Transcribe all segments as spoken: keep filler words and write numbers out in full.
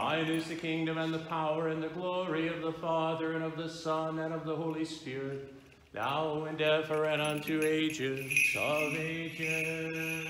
Thine is the kingdom and the power and the glory of the Father and of the Son and of the Holy Spirit, now and ever and unto ages of ages.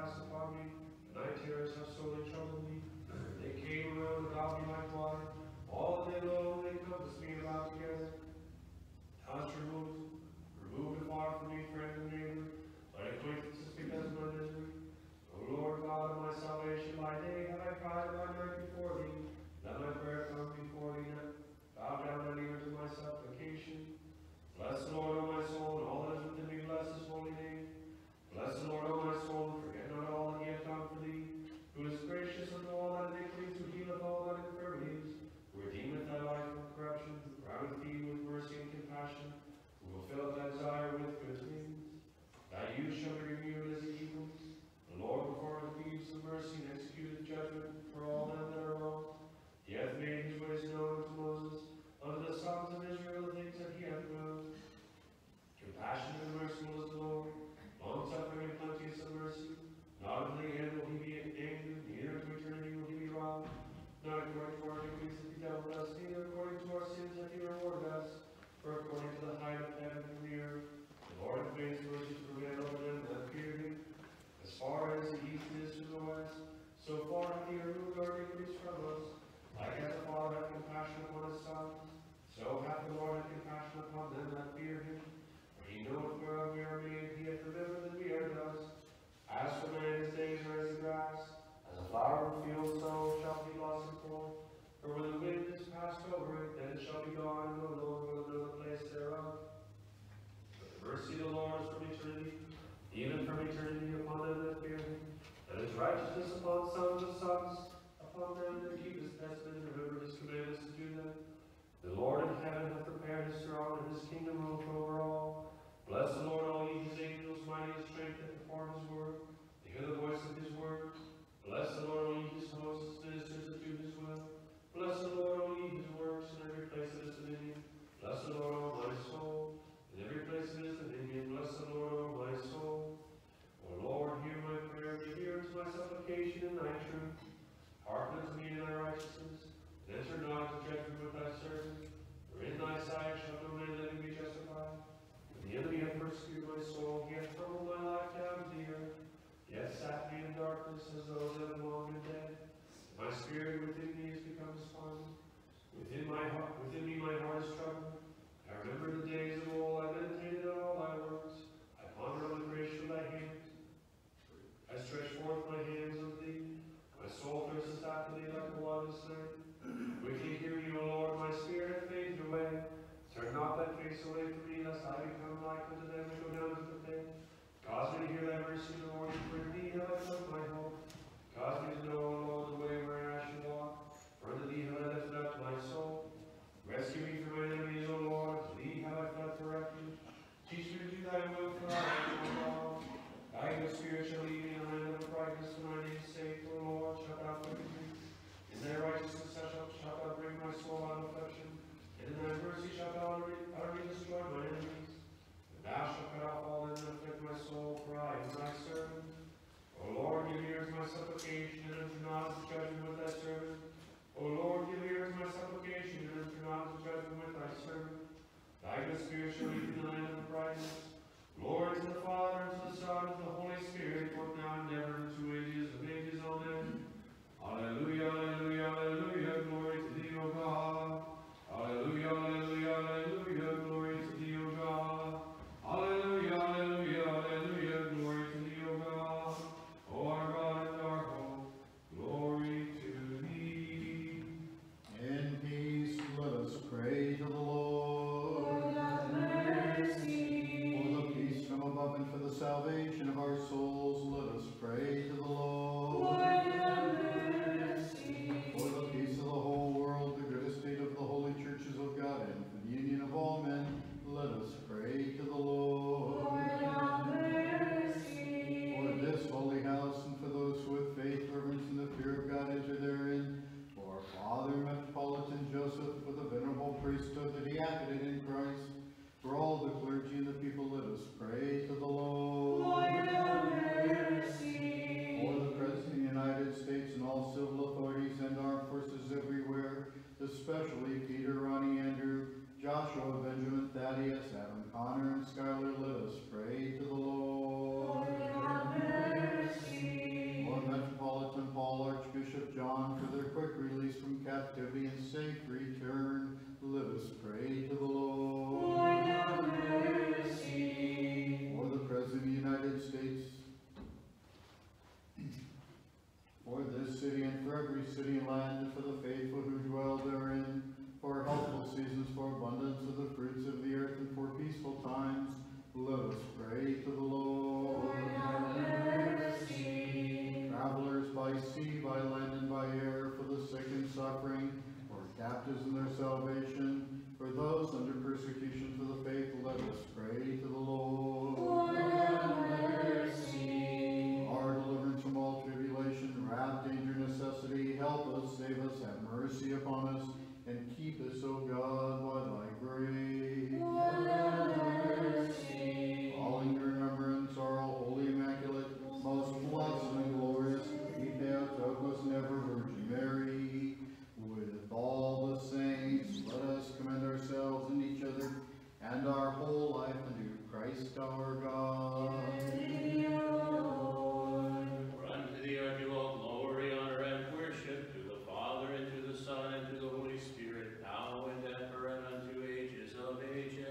cast upon me, and thy terrors have sorely troubled me. They came around about me like water. All day long they compassed me about together. Thou hast removed, removed afar from me friend and neighbor, thine acquaintances because of my misery. O Lord God of my salvation, by day have I cried, by night before thee. Let my prayer come before thee now. Bow down thine ear to my supplication. Bless the Lord, O my soul, and all that is within me, bless his holy name. Bless the Lord, O my soul, and forget not all that he hath done for thee, who is gracious unto all thy iniquities, who healeth all thy infirmities, who redeemeth thy life from corruption, who crowneth thee with mercy and compassion, who will fill thy desire with good things. Thy youth shall be renewed as the eagles. The Lord performeth deeds of mercy and executeth judgment for all them that are wrong. He hath made his ways known unto Moses, unto the sons of Israel the things that he hath willed. Compassionate and merciful is the Lord, long-suffering and plenteous of mercy. Not unto the end will he be angry, neither to eternity will he be wroth. Not according to our iniquities that he dealt with us, neither according to our sins that he rewarded us. For according to the height of heaven and the earth, the Lord hath made his mercy to prevail over them that fear him. As far as the east is to the west, so far hath he removed our iniquities from us. Like as the Father hath compassion upon his sons, so hath the Lord had compassion upon them that fear him. For he knoweth whereof we are made, he hath remembered that we are dust. As for man, his days are as the grass, as a flower of the field, so shall he blossom forth. For when the wind is passed over it, then it shall be gone, and the Lord will know the place thereof. But the mercy of the Lord is from eternity, even from eternity upon them that fear him. And his righteousness upon sons of sons, upon them that keep his testament and remember his commandments to do them. The Lord in heaven hath prepared his throne, and his kingdom ruleth over all. Bless the Lord, all ye his angels, mighty in strength, that perform his word. They hear the voice of his word. Bless the Lord, all ye his hosts, ministers that do his will. Bless the Lord, all ye his works, in every place of his dominion. Bless the Lord, O my soul, in every place of his dominion. Bless the Lord, O my soul. O Lord, hear my prayer, give ear to my supplication in thy truth. Hearken unto me in thy righteousness, and enter not into judgment with thy servant. For in thy sight shall no man living be justified. When the enemy hath persecuted my soul, he hath hurled my life down to the earth. He hath sat me in darkness as those that have long been dead. My spirit within me is become despondent. Within my heart, within me my heart is troubled. I remember the days of old, I meditated on all thy works. I ponder on the creation of thy hands. I stretch forth my hands unto thee. My soul thirsteth after thee like a water slain. Quickly hear me, O Lord, my spirit hath faded away. Turn not thy face away from me, lest I become like unto them and go down to the pit. Cause me to hear thy mercy, Lord, for in thee have I put my hope. Cause me to know, O Lord, the way wherein I should walk, for unto thee have I lifted up my soul. Rescue me from my enemies, O Lord, to thee have I fled for refuge. Teach me to do thy will, for I am your God. Thy good spirit shall lead me in the land of uprightness for my name's sake, O Lord, shalt thou quicken me. In thy righteousness shalt, shalt thou bring my soul out of affliction, and in thy mercy shalt thou utterly, utterly destroy my enemies. And thou shalt cut off all them that afflict my soul, for I am thy servant. O Lord, give ear to my supplication, and enter not into judgment with thy servant. O Lord, give ear to my supplication, and enter not into judgment with thy servant. Thy good spirit shall lead me in the land of uprightness. Glory to the Father, and to the Son, and to the Holy Spirit, both now and ever, and to ages of ages. Amen. Alleluia, alleluia, alleluia, glory to thee, O God. Alleluia, alleluia, alleluia, glory to thee, O God. Alleluia, alleluia, alleluia, glory to thee, O city and for every city and land, and for the faithful who dwell therein, for healthful seasons, for abundance of the fruits of the earth, and for peaceful times, let us pray to the Lord. Lord, have mercy. Travelers by sea, by land, and by air, for the sick and suffering, for captives in their salvation, for those under persecution for the faith, let us pray to the Lord. Lord, have mercy. Our deliverance from all tribulation, wrath, danger, necessity, help us, save us, have mercy upon us, and keep us, O God, by thy grace. Lord, have mercy. Calling to remembrance our holy, immaculate, most blessed and glorious, Theotokos and ever Virgin Mary, with all the saints, let us commend ourselves and each other and our whole life unto Christ our God. For unto thee are due all glory, honor, and worship, to the Father, and to the Son, and to the Holy Spirit, now and ever, and unto ages of ages.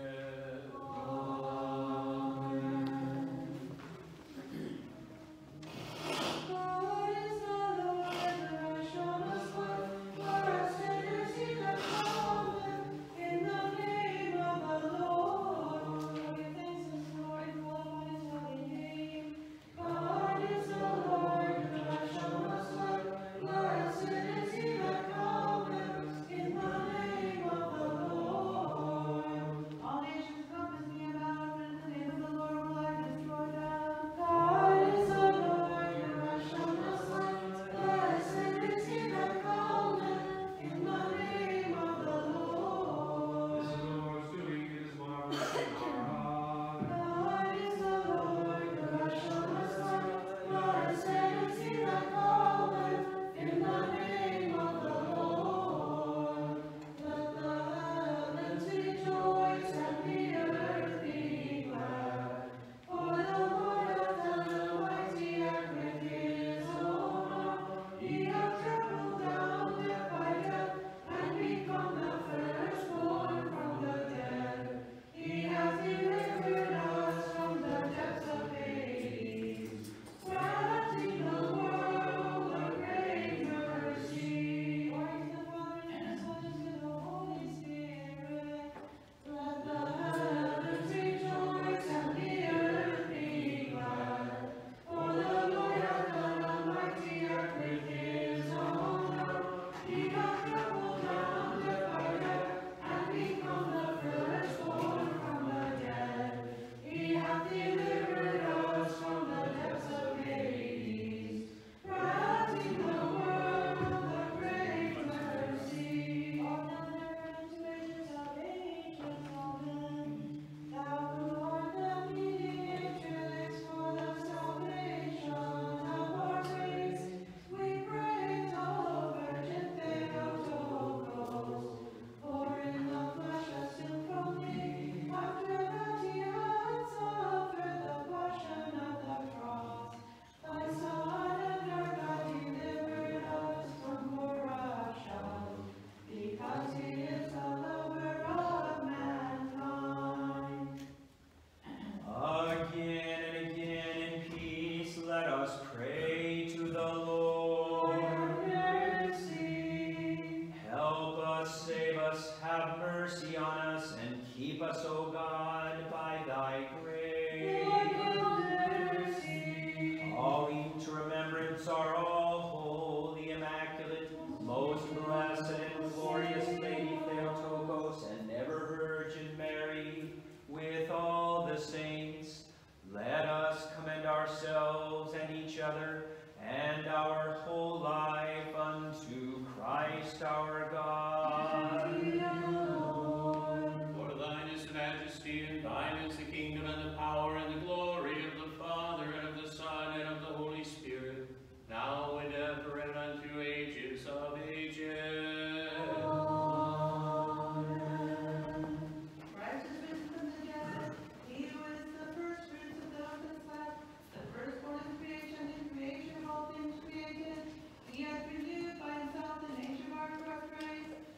He has renewed by himself the nature of our corrupt race,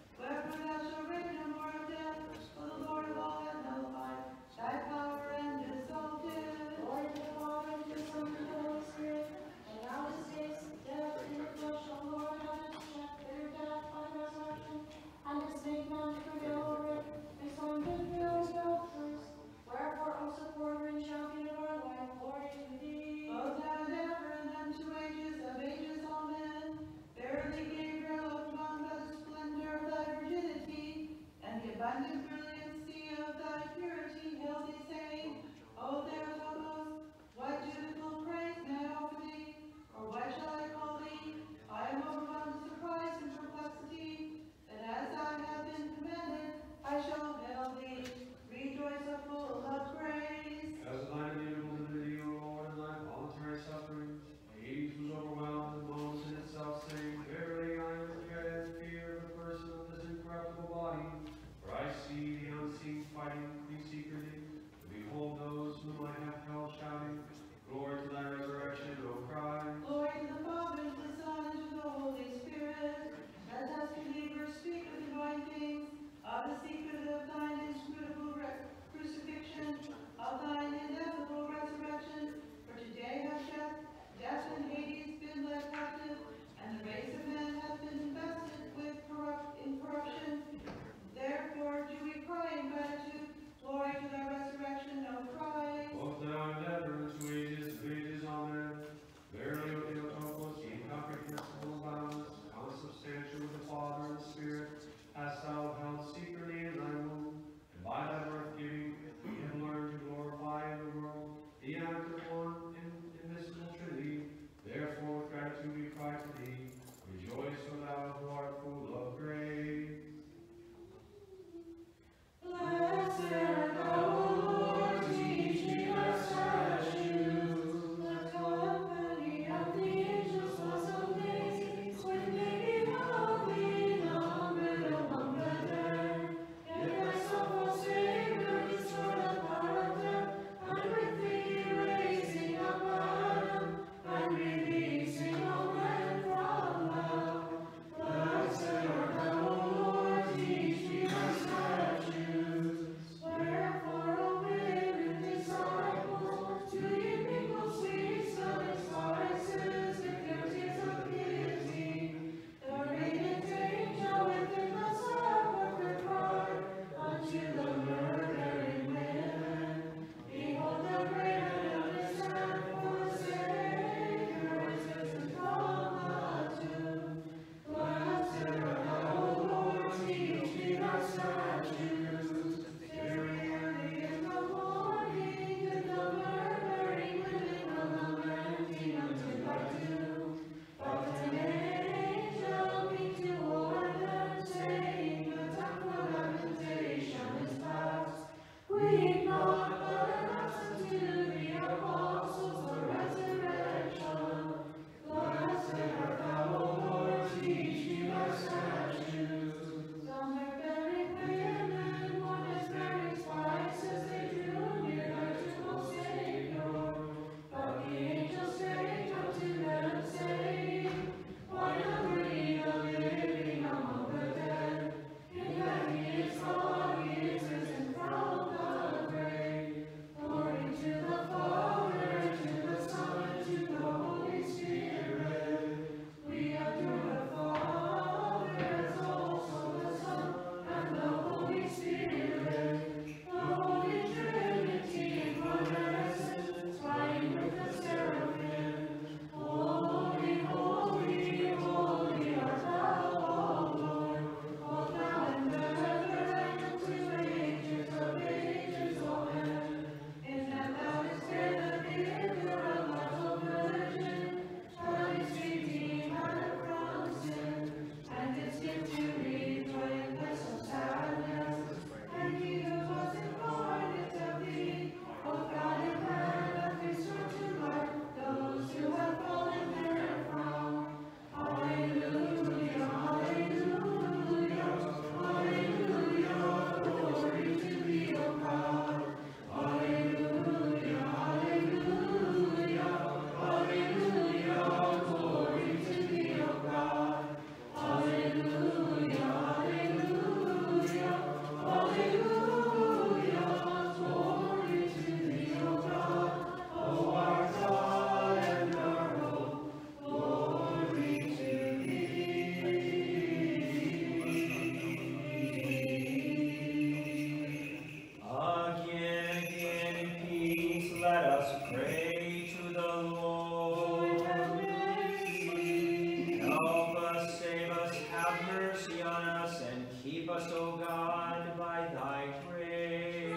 us, O God, by thy grace.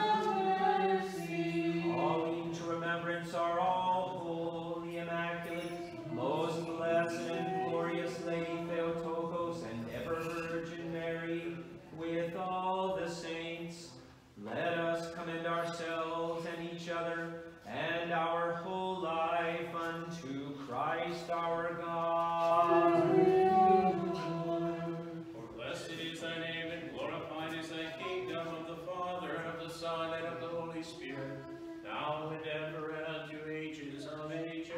Calling to remembrance our all holy, immaculate, most blessed and glorious Lady Theotokos and ever Virgin Mary, with all the saints, let us commend ourselves and each other and our whole life unto Christ our God. For blessed is thy name, and glorified is thy kingdom, of the Father, and of the Son, and of the Holy Spirit, now and ever, and unto ages of ages.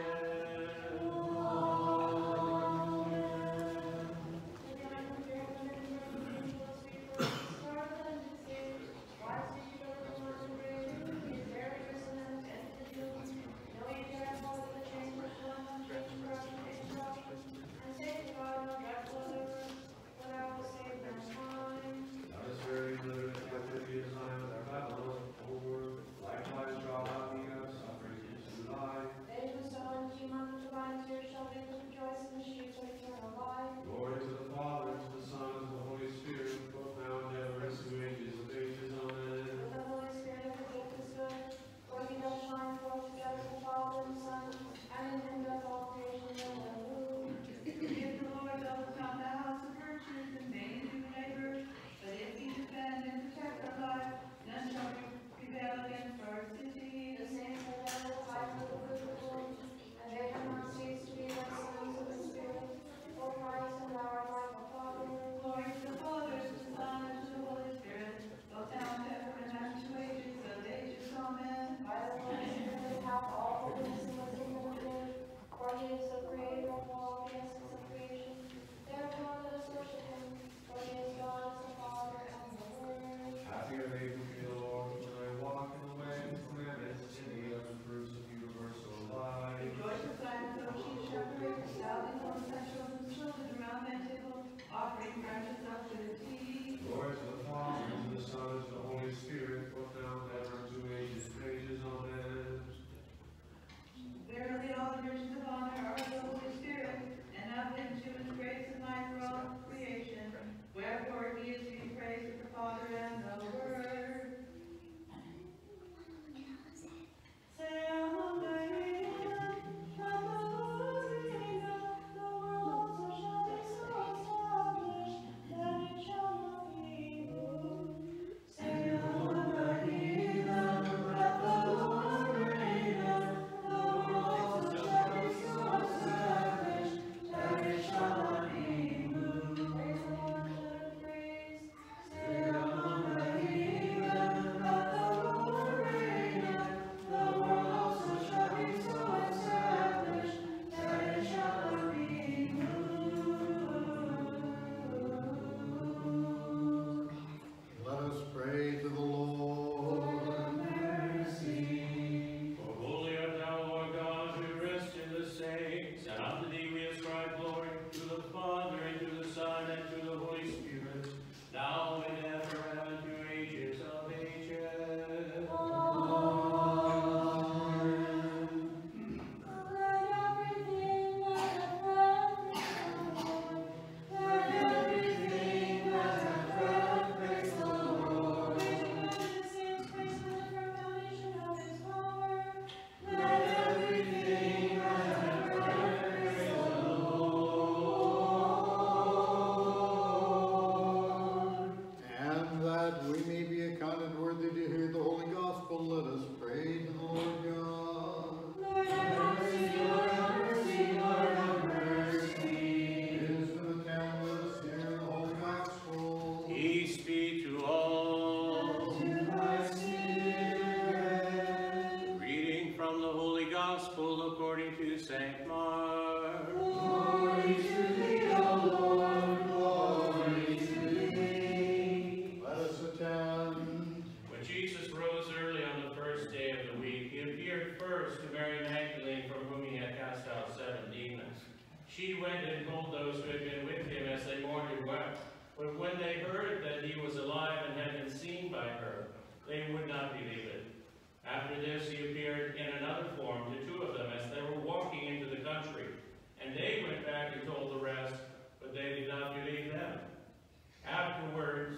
She went and told those who had been with him as they mourned and wept. But when they heard that he was alive and had been seen by her, they would not believe it. After this he appeared in another form to two of them as they were walking into the country. And they went back and told the rest, but they did not believe them. Afterward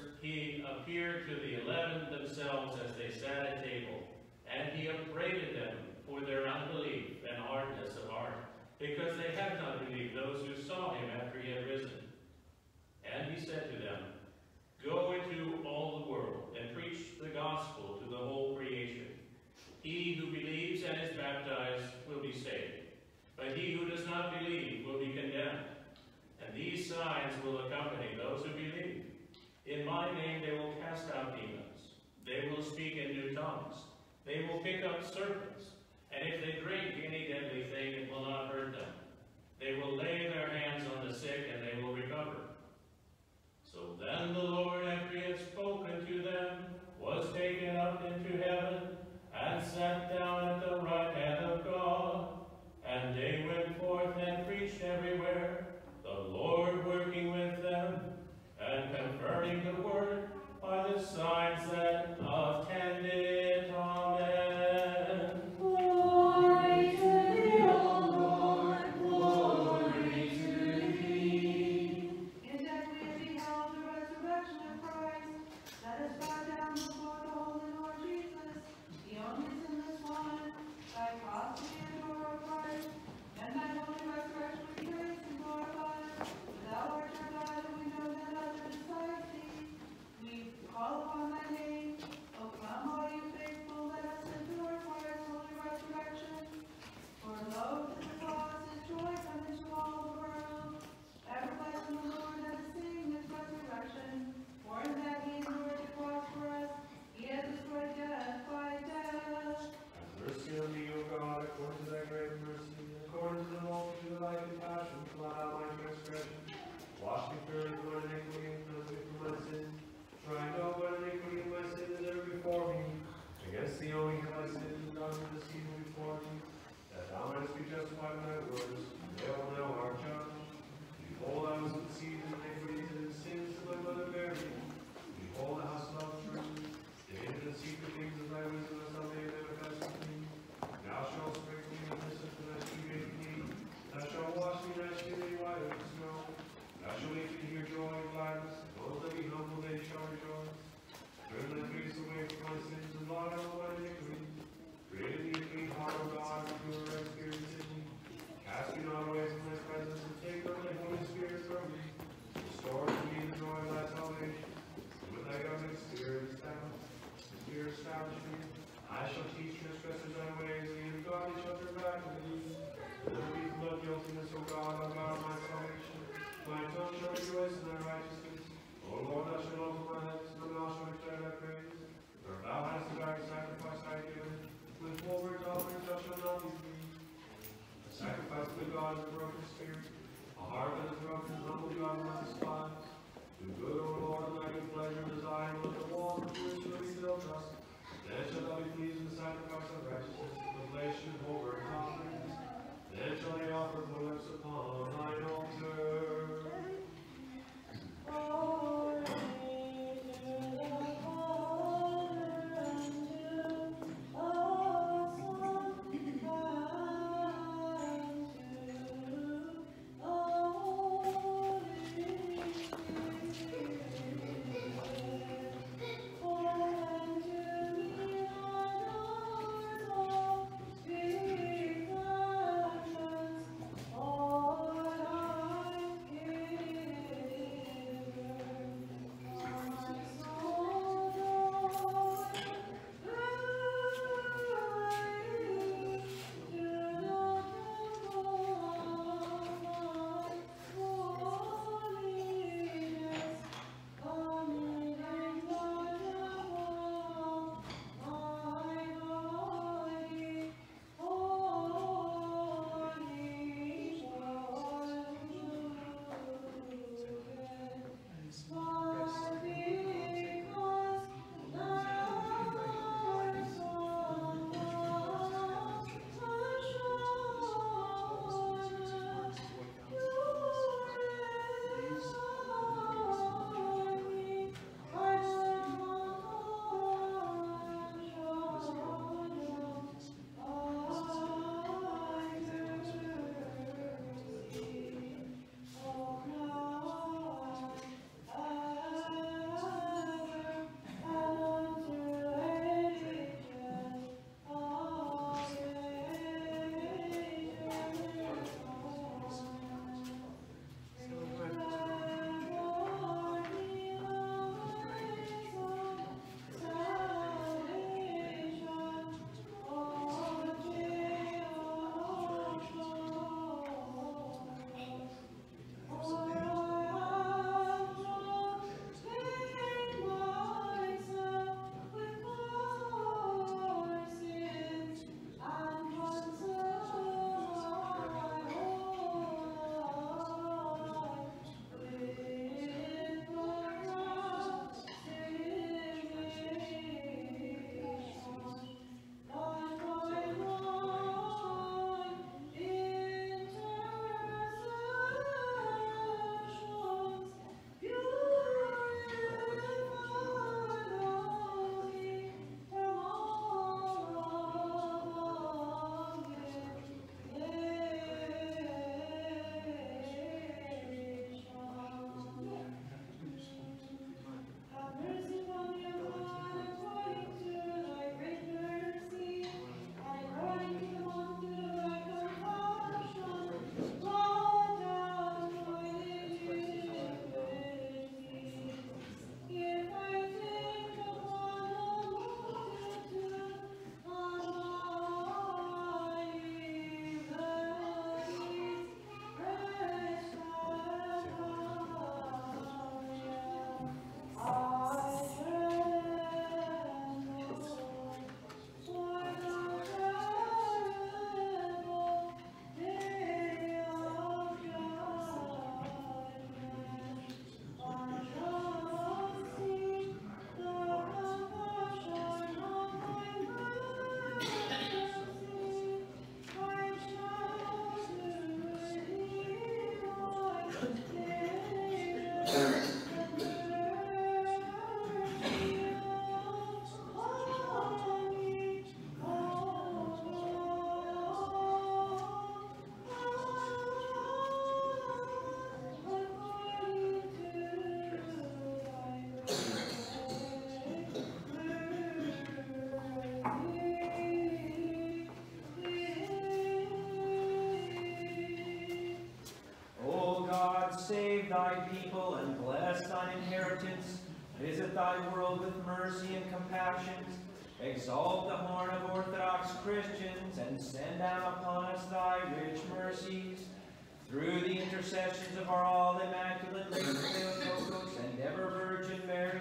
these signs will accompany those who believe. In my name they will cast out demons. They will speak in new tongues. They will pick up serpents. And if they drink any deadly thing, it will not hurt them. They will lay their hands on the sick, and they will recover. So then the Lord, after he had spoken to them, was taken up into heaven, and sat down at the right hand of God. And they went forth and preached everywhere, the Lord working with them, and confirming the word by the signs that attended. Amen. Glory to thee, O Lord, glory to thee. In that we have beheld the resurrection of Christ, let us bow down before the Holy Lord Jesus, the only sinless one. Thy cross we adore, O Christ, and thy holy resurrection we praise and glorify. Thou art our God, and we know that other besides thee. We call upon thy name. O come, all you faithful, let us endure Christ's holy resurrection. For lo, to the cause his joy come into all the world. Ever bless the Lord, and sing his resurrection. For in that he endured the cross for us, he has destroyed death by death. Have mercy on me, O God, according to thy great mercy, and according to the multitude of thy compassion, blot out my transgression. Wash me thoroughly from my iniquity, and cleanse me from my sin. For I know what iniquity and my sin is ever before me. Against thee only have I sinned and done this evil before thee, that thou mightest be justified in thy words, and thou now art judged. Behold, I was conceived in iniquities, and in sins that my mother bare me. Behold, thou hast loved truth, the hidden and secret things of thy wisdom hast thou made manifest to me. Thou shalt sprinkle me with hyssop, and I shall be clean. Thou shalt wash me, and I shall be whiter than snow. Thou shalt make me hear joy and gladness. Those that be humble, they shall rejoice. Turn thy face away from my sins, and blot out all my iniquities. Create in me a clean heart, O God, and pure right spirit within me. Cast me not away from thy presence, and take not thy Holy Spirit from me. Restore to me the joy of thy salvation, and with thy governing spirit establish, spirit establish me. I shall teach transgressors thy ways, and the ungodly shall turn back to thee. Deliver me from thy guiltiness, O God, O God of my salvation. My tongue shall rejoice in thy righteousness. O Lord, thou shalt open my lips, and my mouth shall declare thy praise. For if thou hast desired sacrifice I have given, with full burnt offerings thou shalt not be pleased. The sacrifice of the God is a broken spirit, a heart that is broken and humble God will not despise. Do good, O Lord, and thy good pleasure desire, and let the walls of which shall be built us. Then shalt thou be pleased in the sacrifice of righteousness, and oblation and whole burnt offerings. Then shall they offer the lips upon save thy people and bless thine inheritance. Visit thy world with mercy and compassion. Exalt the horn of Orthodox Christians and send down upon us thy rich mercies. Through the intercessions of our all-immaculate Lady Theotokos and ever-Virgin Mary,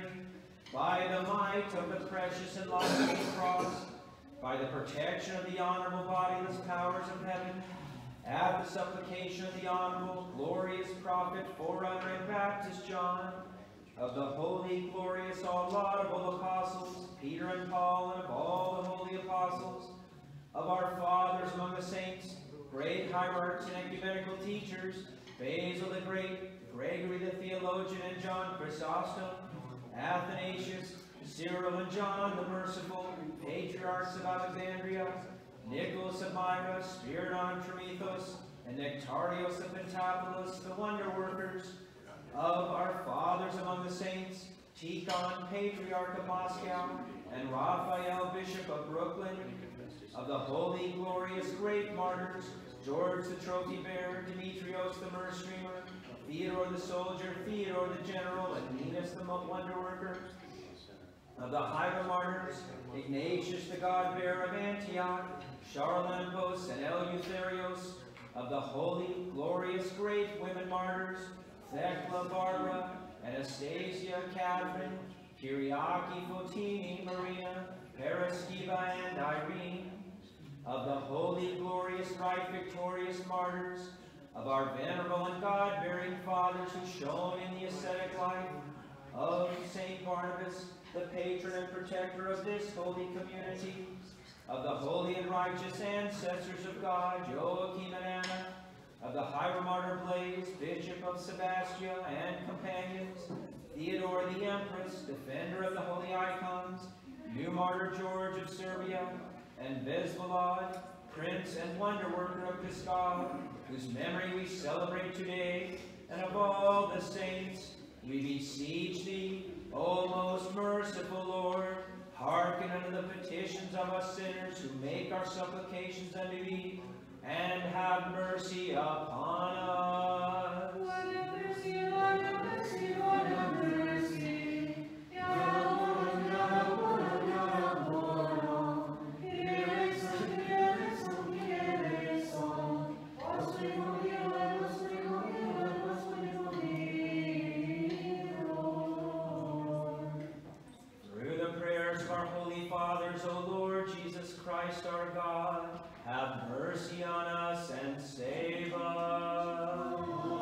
by the might of the precious and lofty cross, by the protection of the honorable bodiless powers of heaven, at the supplication of the honorable, glorious prophet, forerunner, and Baptist John, of the holy, glorious, all laudable apostles, Peter and Paul, and of all the holy apostles, of our fathers among the saints, great hierarchs and ecumenical teachers, Basil the Great, Gregory the Theologian, and John Chrysostom, Athanasius, Cyril and John the Merciful, Patriarchs of Alexandria, Nicholas of Myra, Spiridon Tremethos, and Nectarios of Pentapolis, the wonder workers, of our fathers among the saints, Tikhon, Patriarch of Moscow, and Raphael, Bishop of Brooklyn, of the holy, glorious, great martyrs, George the trophy bearer, Demetrios the myrrh streamer, Theodore the soldier, Theodore the general, and Venus the wonder worker, of the higher martyrs, Ignatius the God-bearer of Antioch, Charlemagne and Eleutherios, of the holy, glorious, great women martyrs, Thecla, Barbara, Anastasia, Catherine, Kyriaki, Fotini, Marina, Paraskiva, and Irene, of the holy, glorious, right, victorious martyrs, of our venerable and God-bearing fathers who shone in the ascetic life, of Saint Barnabas, the patron and protector of this holy community, of the holy and righteous ancestors of God, Joachim and Anna, of the higher martyr Blaise, Bishop of Sebastia, and companions, Theodore the Empress, defender of the holy icons, new martyr George of Serbia, and Vesvolod, prince and wonder worker of Costa, whose memory we celebrate today, and of all the saints, we beseech thee, O most merciful Lord, hearken unto the petitions of us sinners who make our supplications unto thee, and have mercy upon us. Lord have mercy, Lord have mercy, Lord have mercy. Yahweh, Yahweh, Yahweh. Kyrie eleison, Kyrie eleison, Kyrie eleison. Господи помилуй, Господи помилуй, Господи помилуй, Lord. Through the prayers of our holy fathers, O Lord Jesus Christ our God, have mercy on us and save us.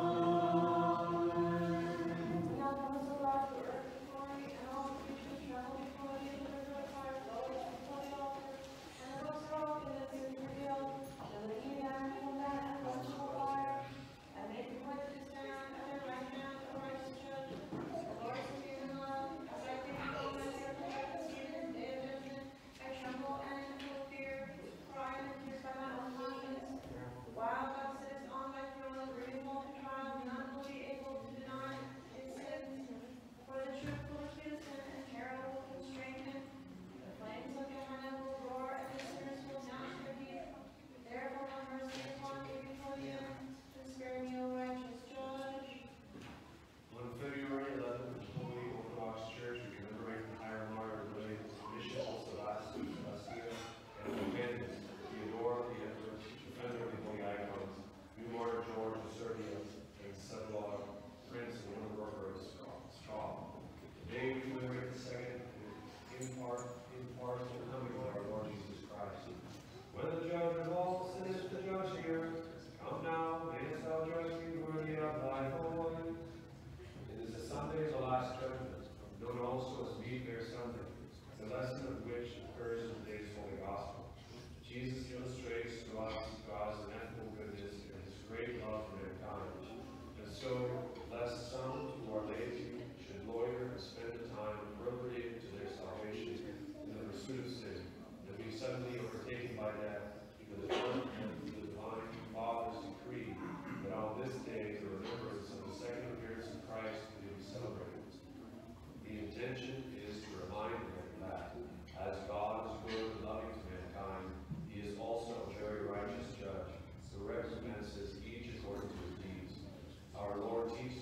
While thou sittest on thy throne, bringing all to trial, none will be able to deny his sins. For the truth will accuse him, and terror will constrain him. The flames of Gehenna will roar, and the sinners will gnash their teeth. Therefore have mercy upon me before the end, and spare me, O righteous Judge. On February eleventh, the Holy Orthodox Church, we commemorate the higher martyr Lily, Bishop of Sebastia, and companions, Theodore the Empress, defender of the holy icons, new martyr George of Serbia, and Sedlog, prince and wonder worker of Straw. Today we commemorate the second impart, impartial coming of our Lord Jesus Christ. When the judge of all sin is the judge here, come now, mayest thou judge me worthy of thy holy. It is the Sunday of the last judgment, known also as Meatfare Sunday, the lesson of which occurs in today's holy gospel. Jesus illustrates to us God's ineffable goodness and his great love for mankind. And so, lest some who are lazy should loiter and spend the time appropriated to their salvation in the pursuit of sin, and be suddenly overtaken by death, because the divine Father's decree that on this day the remembrance of the second appearance of Christ may be celebrated. The intention is to remind them that, as God is good and loving to mankind, he is also a very righteous judge, who recompenses each according to his deeds. Our Lord teaches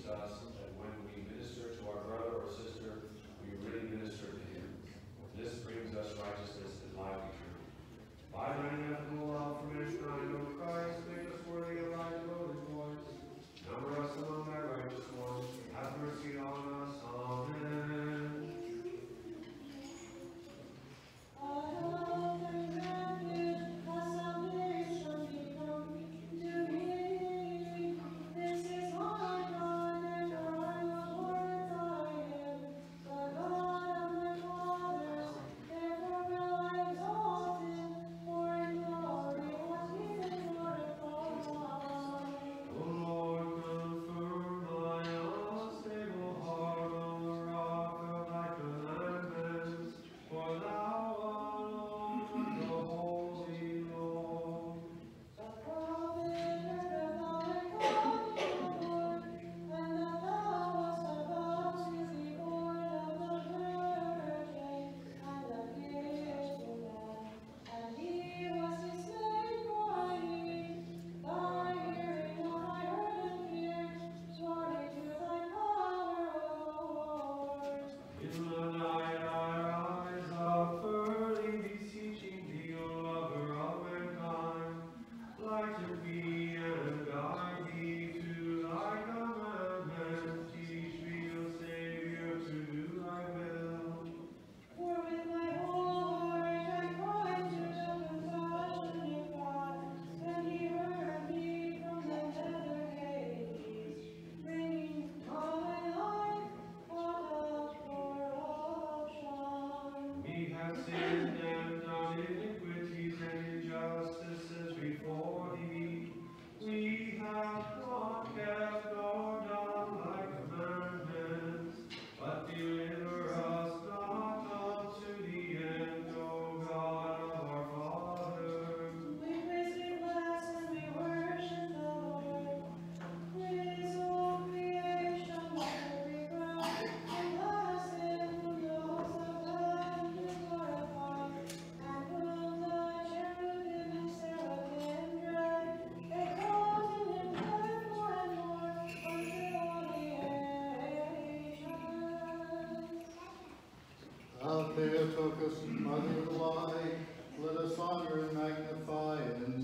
Theotokos, Mother of the Light, let us honor and magnify in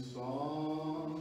song.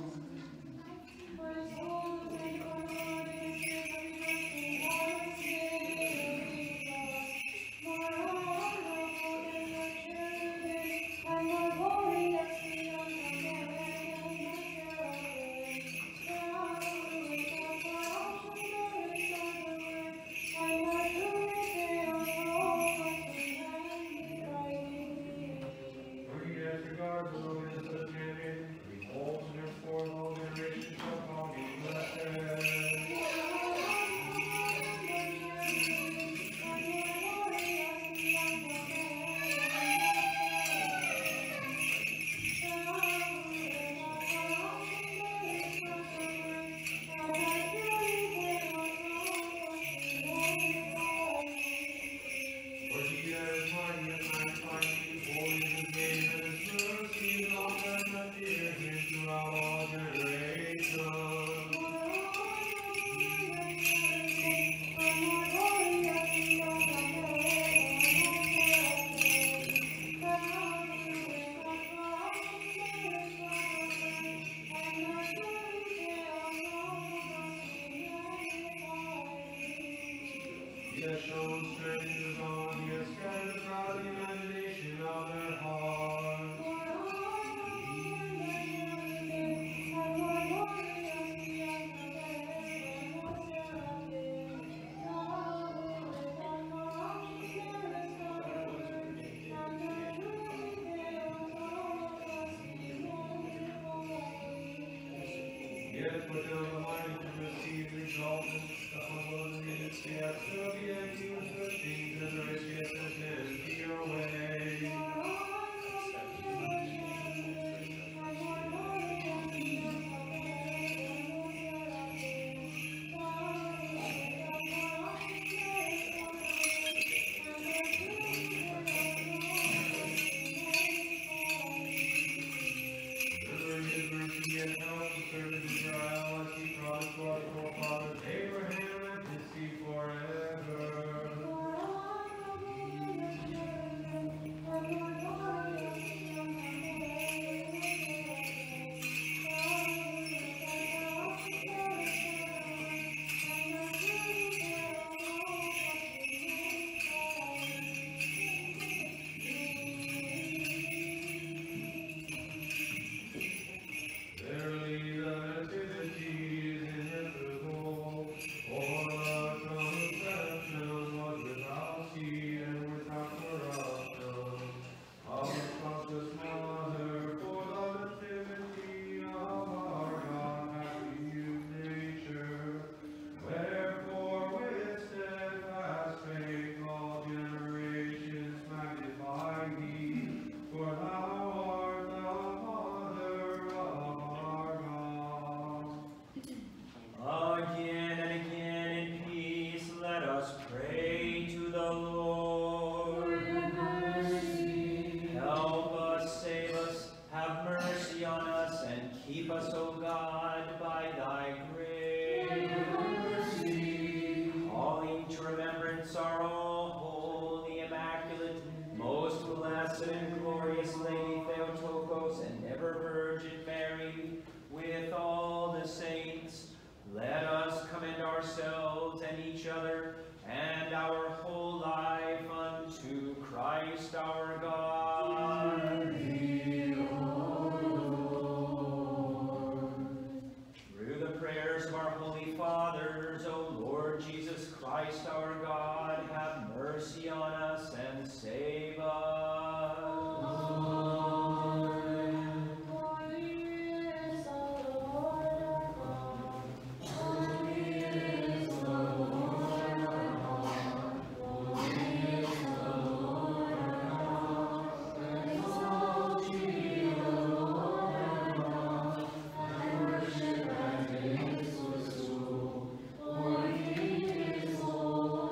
Oh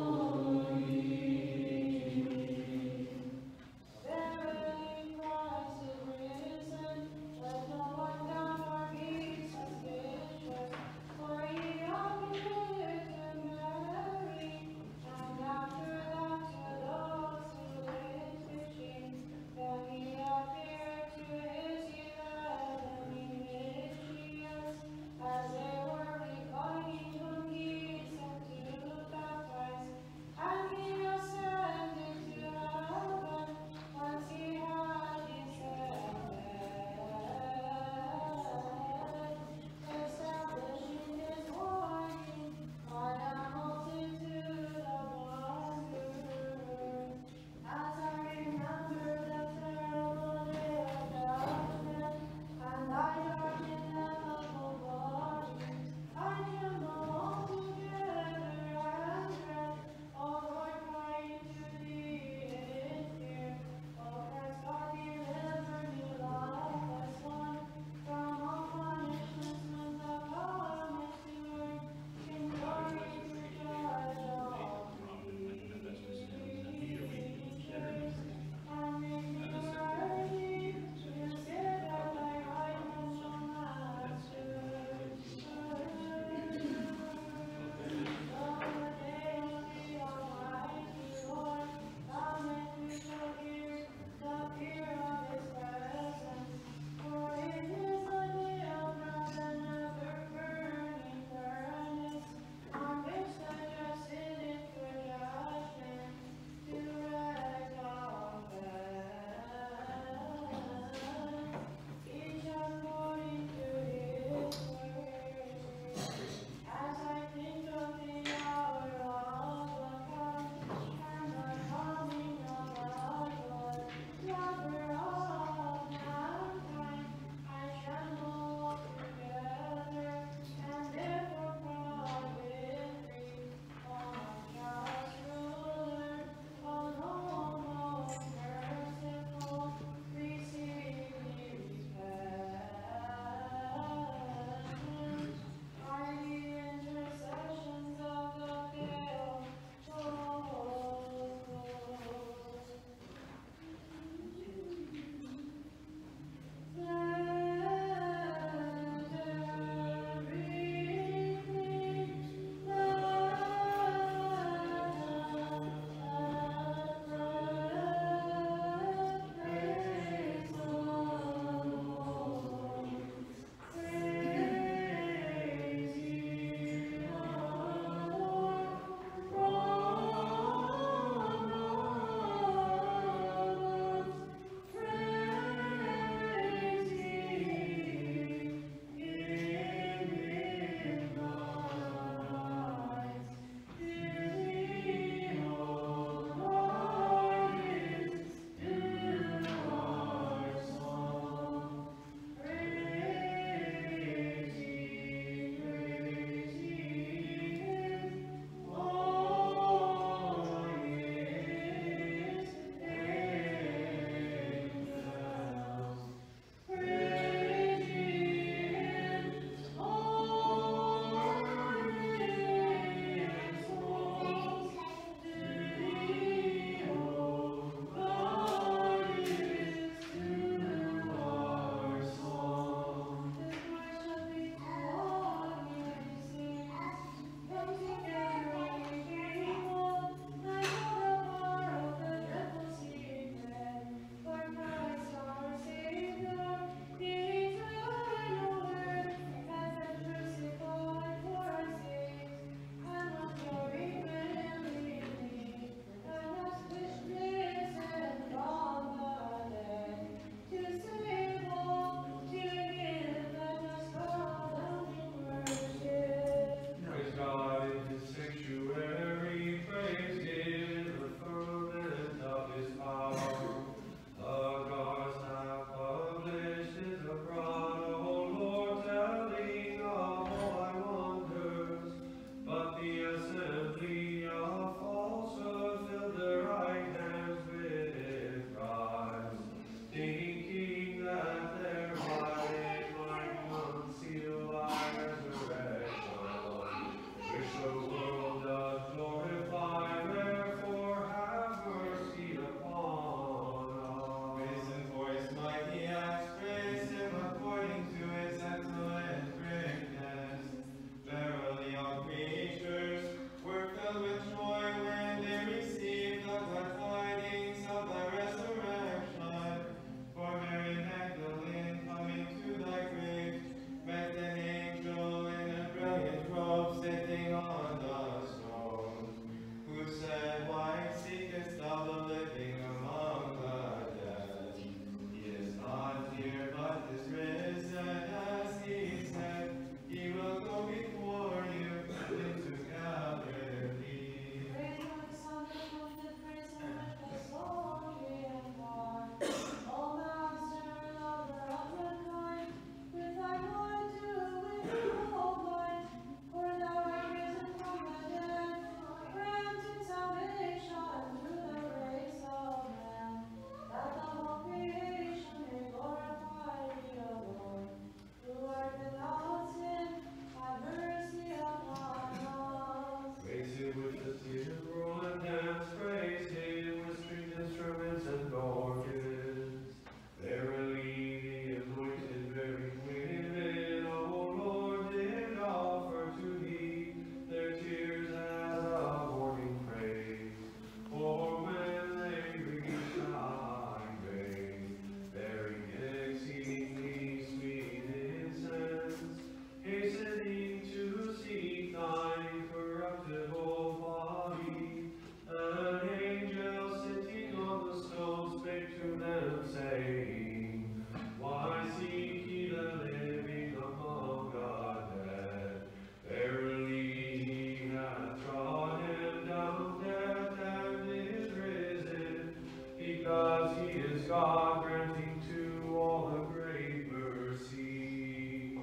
with the timbrel and dance, praise him with stringed instruments and organs. Verily, the anointed very women, O Lord, did offer to thee their tears as a morning praise. For when they reached thy grave, bearing exceedingly sweet incense, hastening to seek thine incorruptible body, an angel sitting on the stone spake to them, saying, Why seek ye the living among the dead? Verily he hath trodden down death and is risen, because he is God, granting to all a great mercy.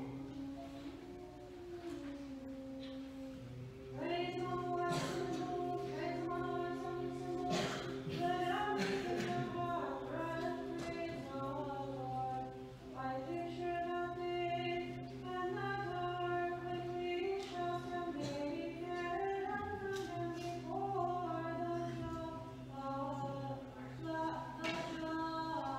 Praise the Lord, praise the Lord, praise the Lord, let everything that hath breath praise the Lord. I picture that day and that hour when we shall stand naked and stand before the throne of the throne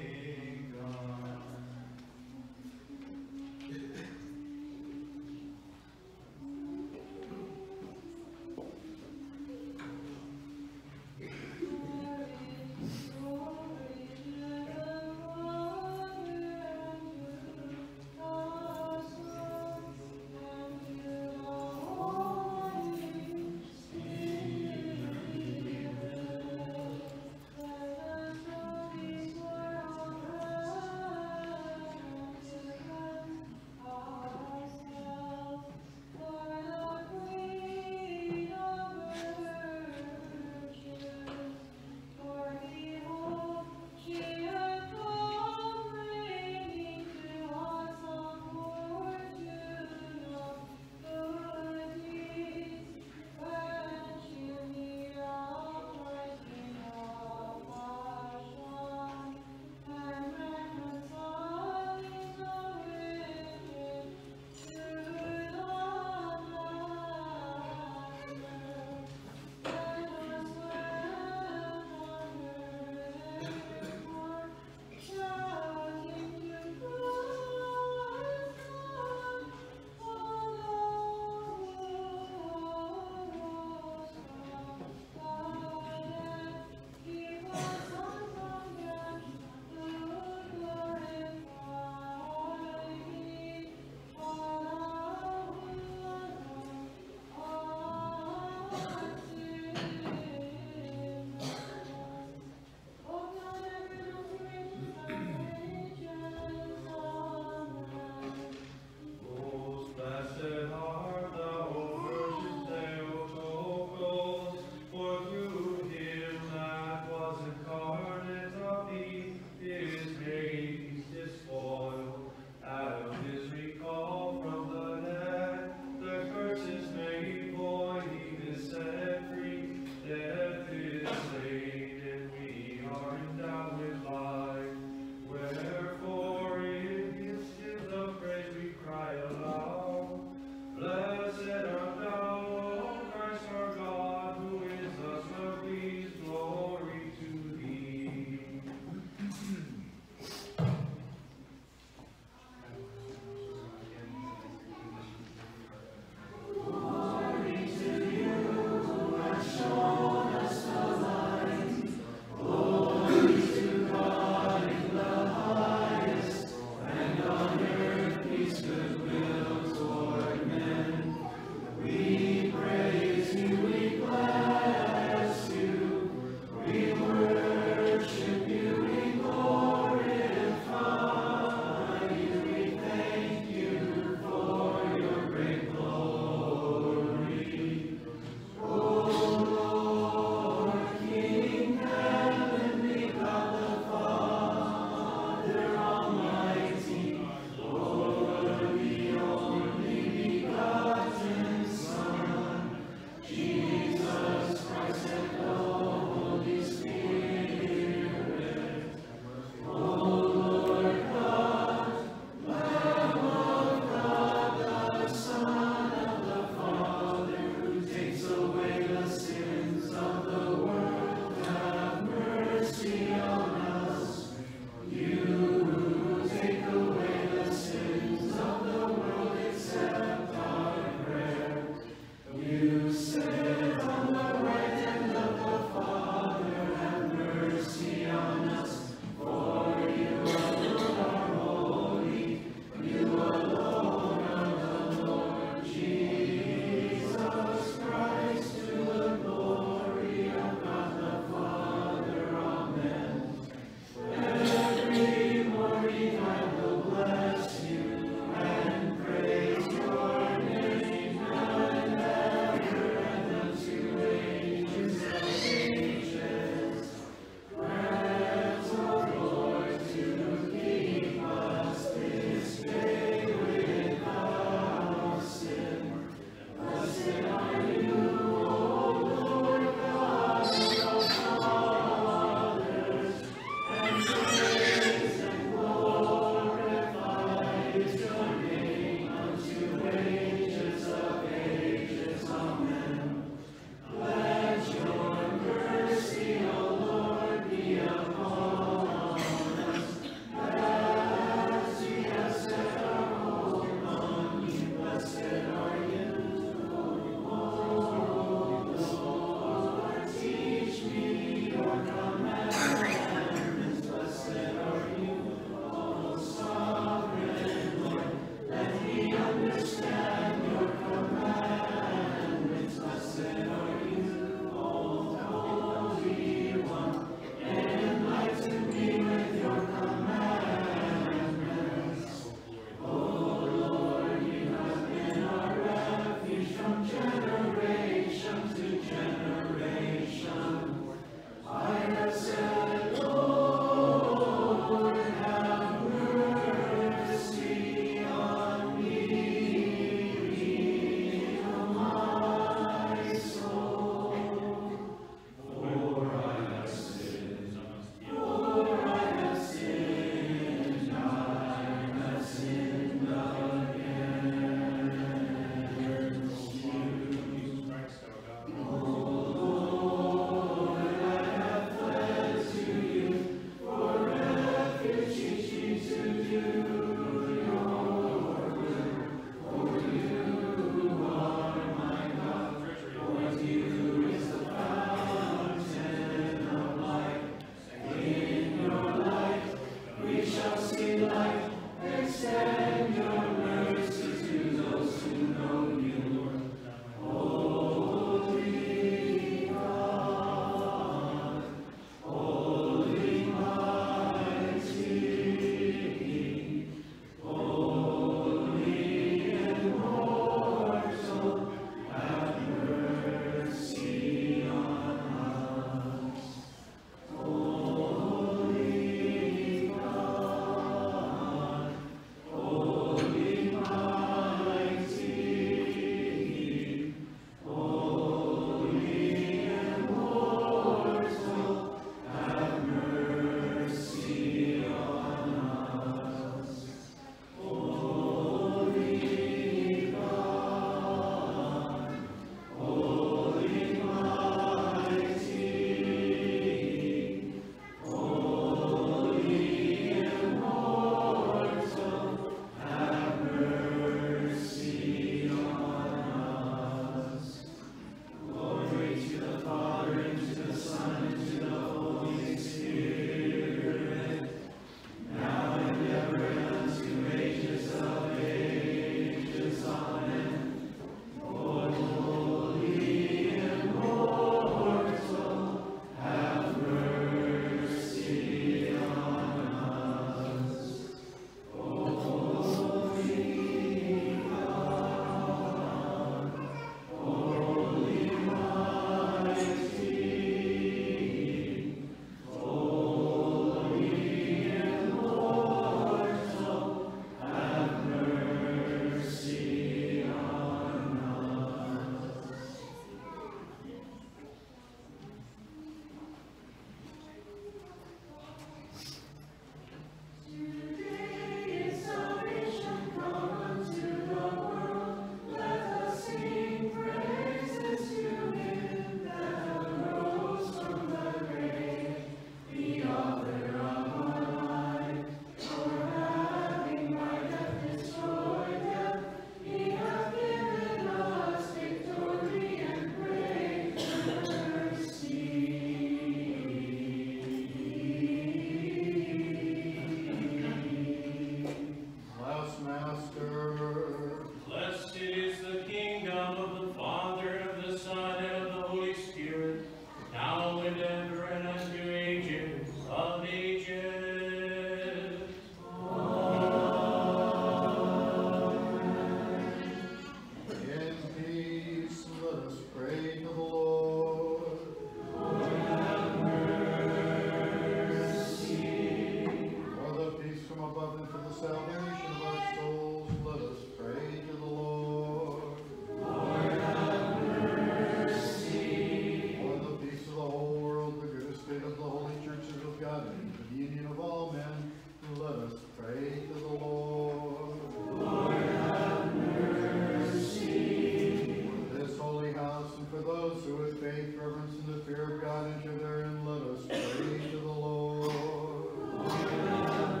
in the fear of God enter therein, let us pray to the Lord. Lord, have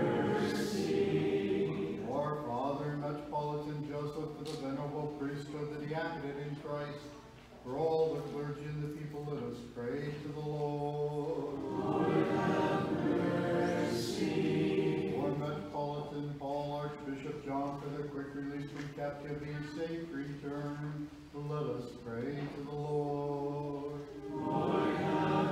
mercy. Our Father, Metropolitan Joseph, for the venerable priesthood, the diaconate in Christ, for all the clergy and the people, let us pray to the Lord. Lord, have mercy. For Metropolitan Paul, Archbishop John, for their quick release from captivity and safe return, let us pray to the Lord. Lord, have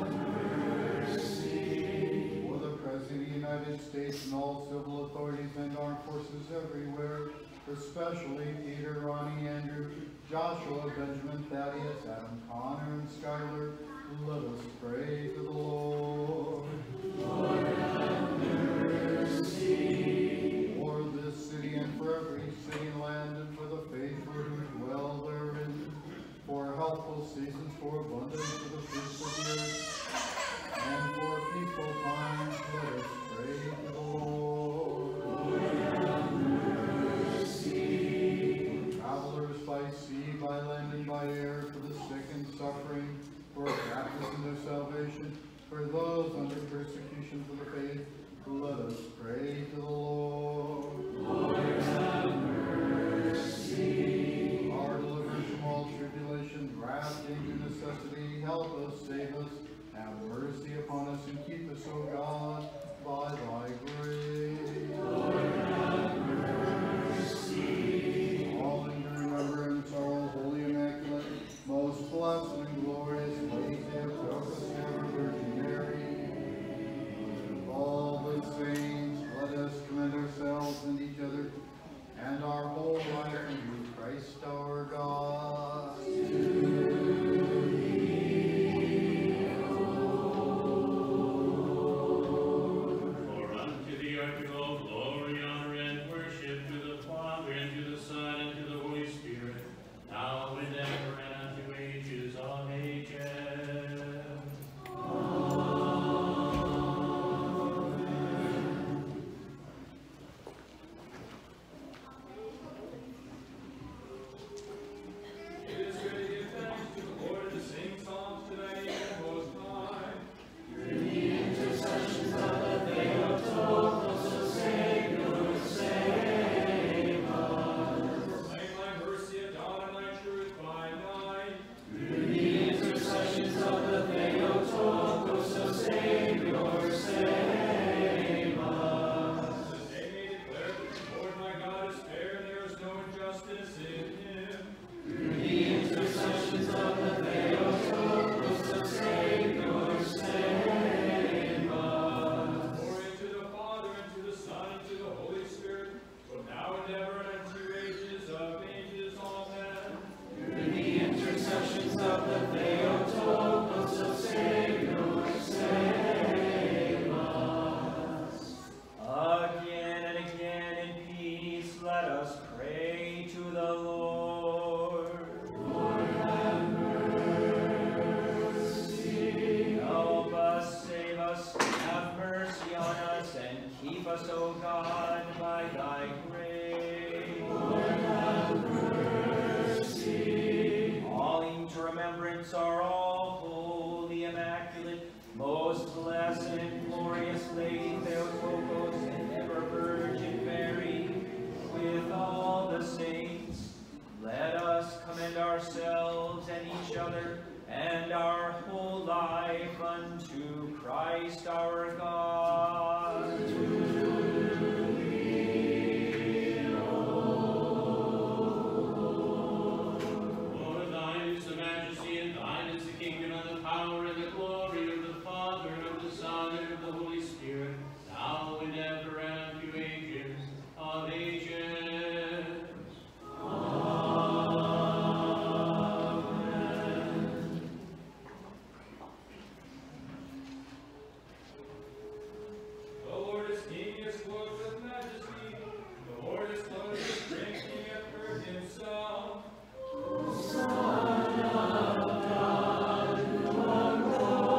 mercy. For the President of the United States and all civil authorities and armed forces everywhere, especially Peter, Ronnie, Andrew, Joshua, Benjamin, Thaddeus, Adam, Connor, and Schuyler, let us pray to the Lord. Lord, have mercy. For this city and for every city and land and for the faithful who dwell therein, for healthful seasons, for abundance, for the fruits of the earth, and for peaceful times, let us pray to the Lord. Lord, have mercy. For travelers by sea, by land, and by air, for the sick and suffering, for captives in their salvation, for those under persecution for the faith, let us pray to the Lord. Lord, have mercy. Our deliverance from all tribulation, wrath, danger, necessity, help us, save us, have mercy upon us, and keep us, O God, by thy grace. Lord, have mercy. Calling to remembrance our holy, immaculate, most blessed and glorious Lady Theotokos, ever Virgin Mary, with all the saints, let us commend ourselves and each other and our whole life unto Christ our God. For unto thee are due all glory, honor, and worship, to the Father, and to the Son, and to the Holy Spirit, now and ever, and unto ages of ages. It is good to give thanks to the Lord and to sing psalms to thy name most high. Through the intercessions of the Theotokos, O Savior, save us. Proclaim thy mercy at dawn and thy truth by night. Through the intercessions of the Theotokos, O Savior, save us. That they may declare that the Lord my God is fair, and there is no injustice in him. Through the intercessions of the Theotokos, O Savior, save us. Glory to the Father, and to the Son, and to the Holy Spirit, from now and ever, and unto ages of ages. Amen. Through the intercessions of the Theotokos, O Savior, save us. Again and again in peace, let us pray to the Lord. Lord, have mercy. Help us, save us, have mercy on us, and keep us, O God, by thy grace. Lord, have mercy. Calling to remembrance our all holy, immaculate, most blessed and glorious Lady Theotokos and ever Virgin Mary, with all the saints, let us commend ourselves and each other and our whole life unto Christ our God. Lord, thine is the majesty, and thine is the kingdom, and the power, and the glory of the Father, and of the Son, and of the Holy Spirit, now and ever, and unto ages of ages. The Lord is King, he is clothed with majesty. The Lord is clothed with strength, he hath girded himself. Son of God, who art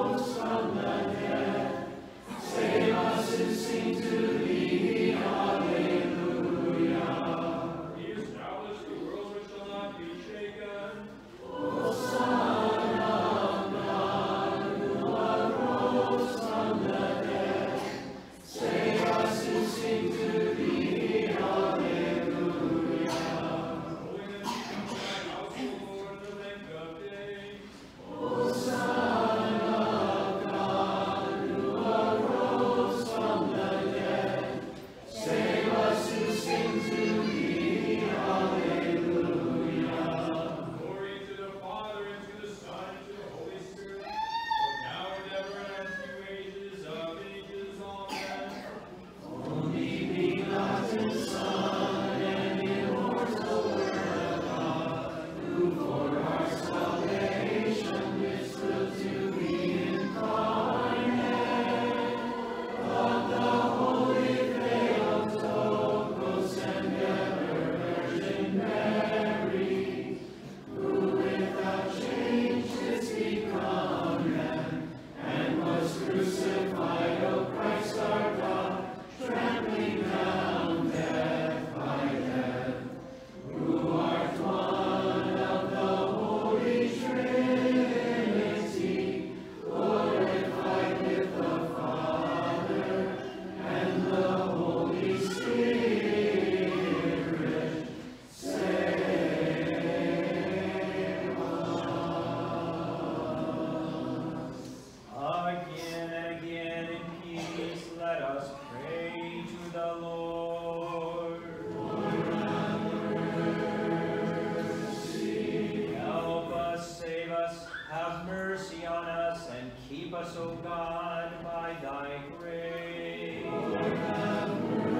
Keep us, O God, by thy grace. Lord, have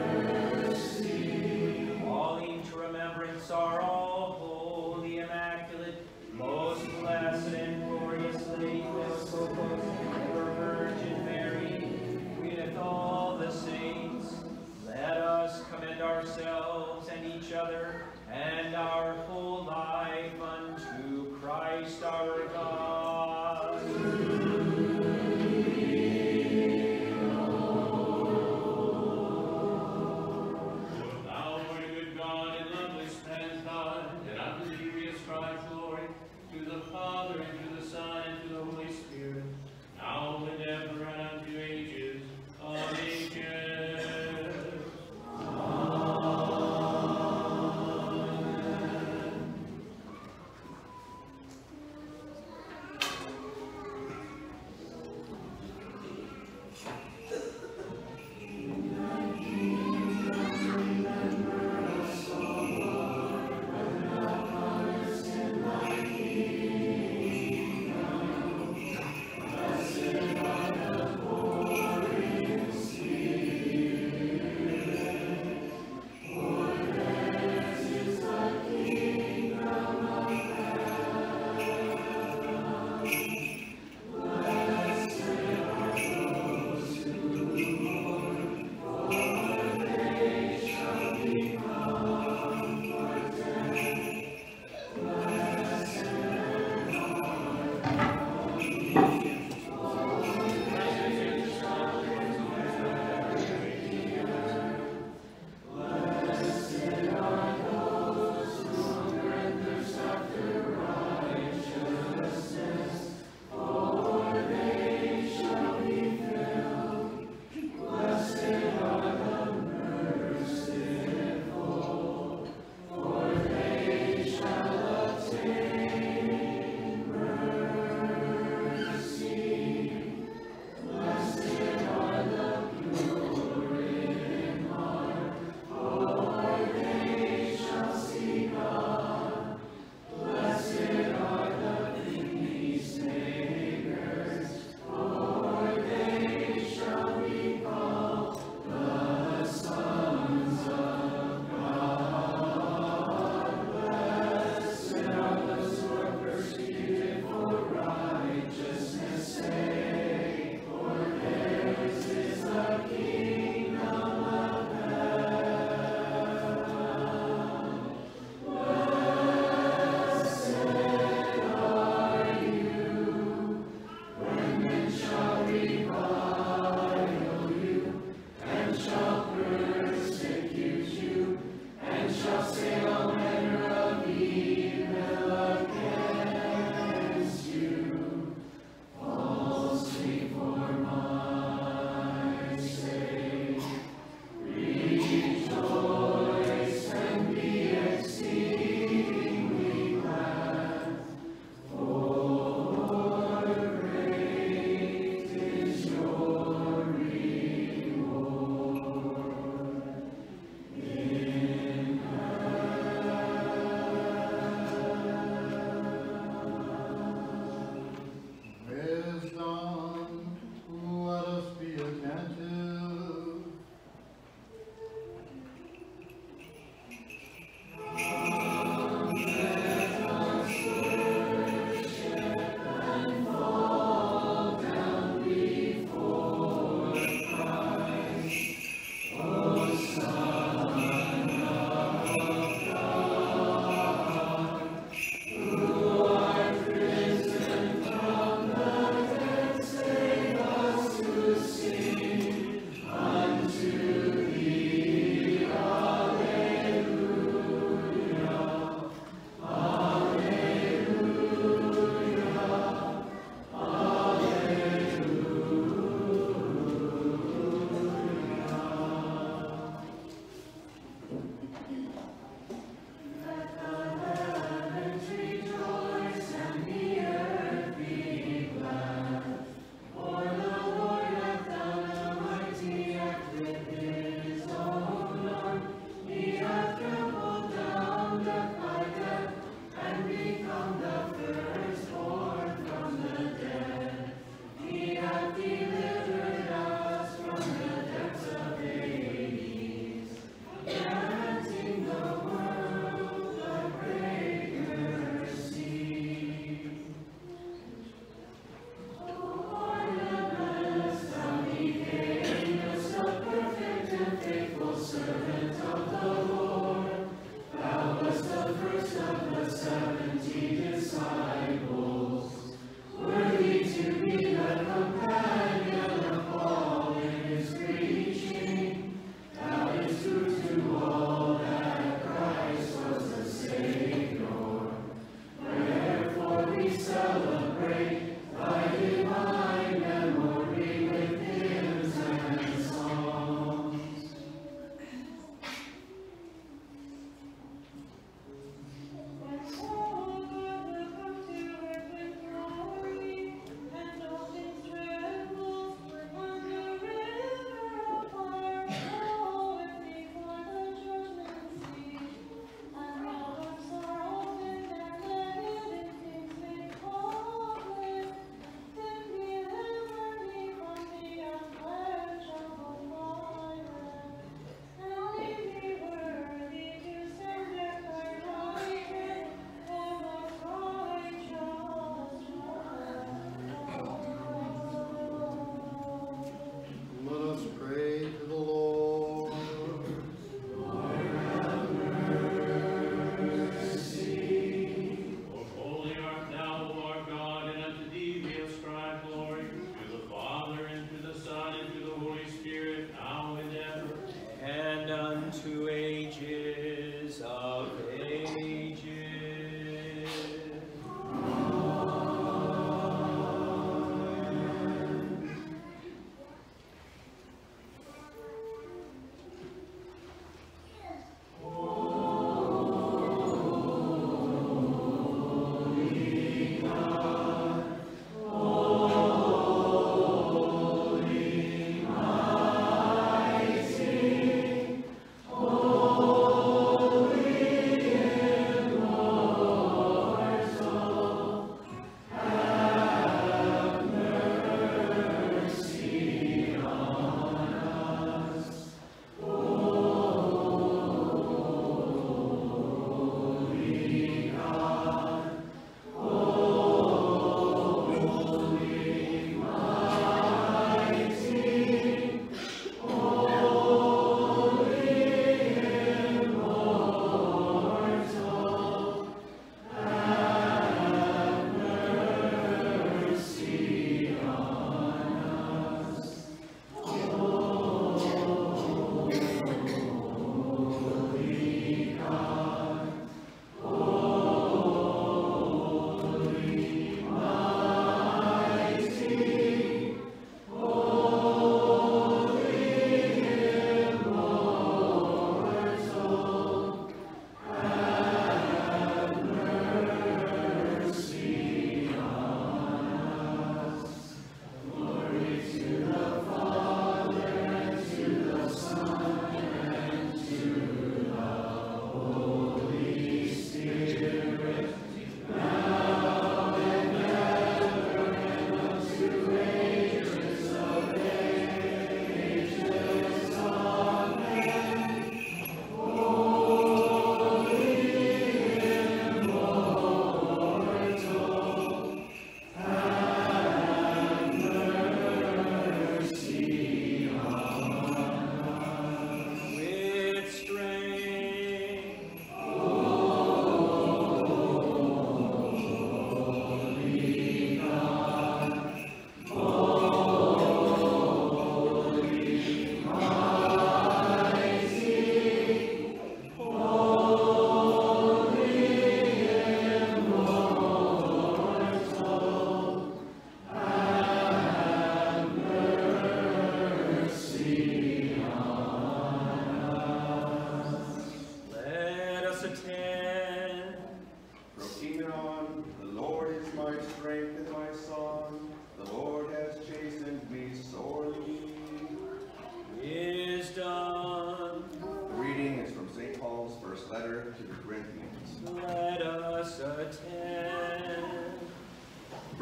mercy. Calling to remembrance our all-holy, immaculate, most blessed and glorious Lady Theotokos, ever Virgin Mary, with all the saints, let us commend ourselves and each other and our whole life unto Christ our God.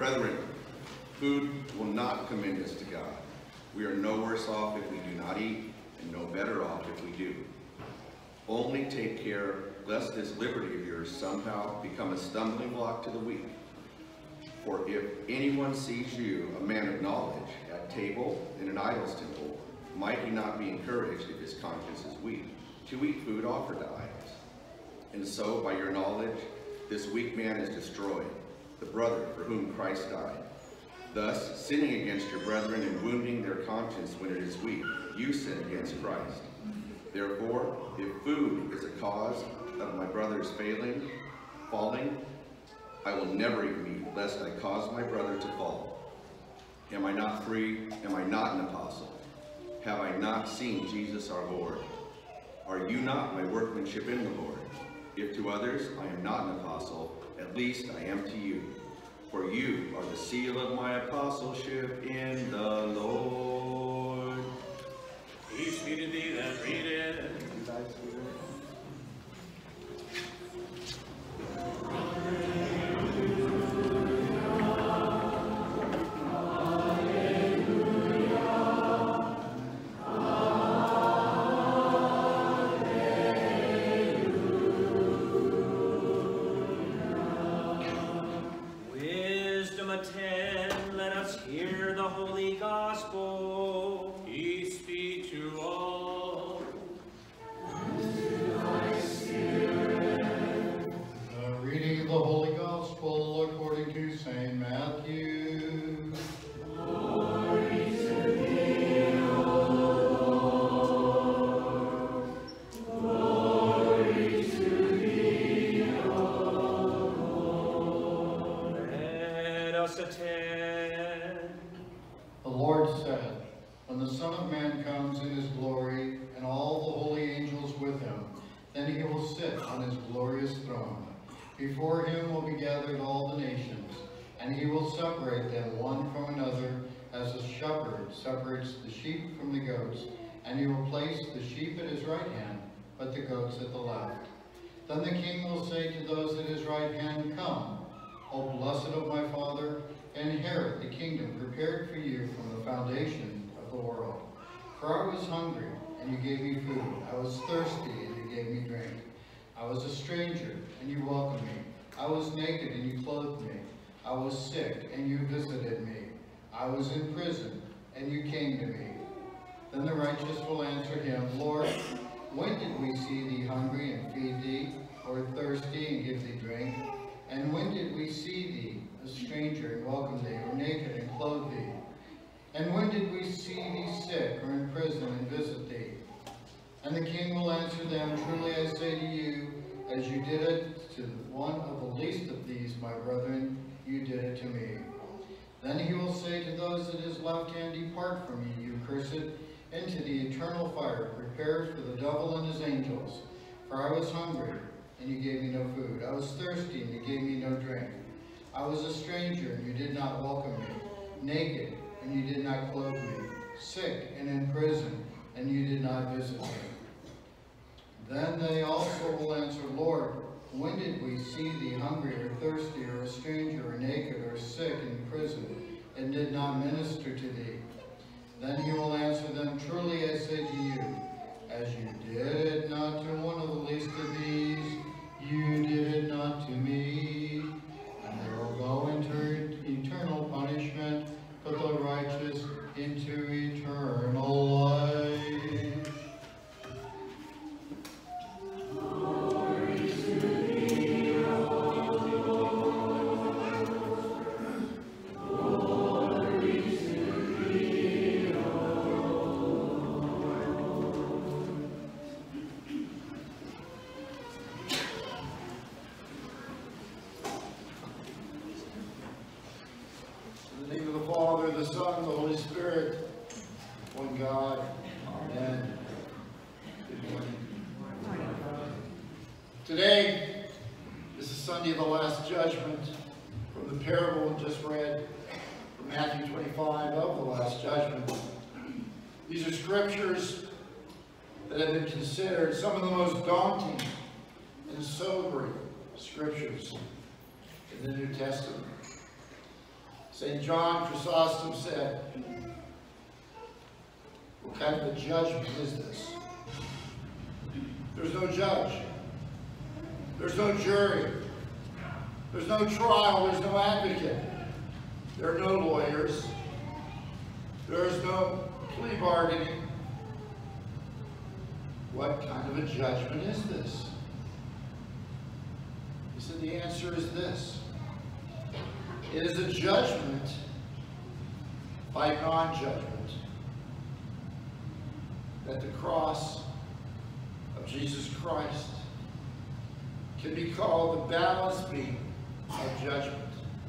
brethren, food will not commend us to God. We are no worse off if we do not eat, and no better off if we do. Only take care lest this liberty of yours somehow become a stumbling block to the weak. For if anyone sees you, a man of knowledge, at table in an idol's temple, might he not be encouraged, if his conscience is weak, to eat food offered to idols? And so, by your knowledge, this weak man is destroyed, the brother for whom Christ died. Thus, sinning against your brethren and wounding their conscience when it is weak, you sin against Christ. Therefore, if food is a cause of my brother's failing, falling, I will never eat meat, lest I cause my brother to fall. Am I not free? Am I not an apostle? Have I not seen Jesus our Lord? Are you not my workmanship in the Lord? If to others I am not an apostle, at least I am to you. For you are the seal of my apostleship in the Lord. Peace be to thee that readeth. Wisdom attend, let us hear the holy gospel. Peace be to all. A reading of the Holy Gospel according to Saint Matthew. Glory to thee, O Lord. Glory to thee, O Lord. Let us attend. The Lord said, when the Son of Man comes in his glory, and all the holy angels with him, then he will sit on his glorious throne. Before him will be gathered all the nations, and he will separate them one from another, as a shepherd separates the sheep from the goats, and he will place the sheep at his right hand, but the goats at the left. Then the king will say to those at his right hand, Come, O blessed of my Father, inherit the kingdom prepared for you from the foundation of the world. For I was hungry, and you gave me food. I was thirsty, and you gave me drink. I was a stranger, and you welcomed me. I was naked, and you clothed me. I was sick, and you visited me. I was in prison, and you came to me. Then the righteous will answer him, Lord, when did we see thee hungry and feed thee, or thirsty and give thee drink? And when did we see thee a stranger and welcome thee, or naked and clothe thee? And when did we see thee sick or in prison and visit thee? And the king will answer them, Truly I say to you, as you did it to one of the least of these, my brethren, you did it to me. Then he will say to those at his left hand, Depart from me, you cursed, into the eternal fire, prepared for the devil and his angels. For I was hungry, and you gave me no food. I was thirsty, and you gave me no drink. I was a stranger, and you did not welcome me. Naked, and you did not clothe me. Sick and in prison, and you did not visit me. Then they also will answer, Lord, when did we see thee hungry or thirsty, or a stranger, or naked, or sick in prison, and did not minister to thee? Then he will answer them, Truly I say to you, as you did it not to one of the least of these, you did it not to me. And they will go into eternal punishment, but the righteous into eternal life. Glory to thee, O Lord. Glory to thee, O In the name of the Father, the Son, the Holy Spirit, one God. Amen. Good morning. Today is the Sunday of the Last Judgment from the parable just read from Matthew twenty-five of the Last Judgment. These are scriptures that have been considered some of the most daunting and sobering scriptures in the New Testament. Saint John Chrysostom said, what kind of a judgment is this? There's no judge. There's no jury. There's no trial. There's no advocate. There are no lawyers. There is no plea bargaining. What kind of a judgment is this? He said the answer is this. It is a judgment by non-judgment. That the cross of Jesus Christ can be called the balance beam of judgment.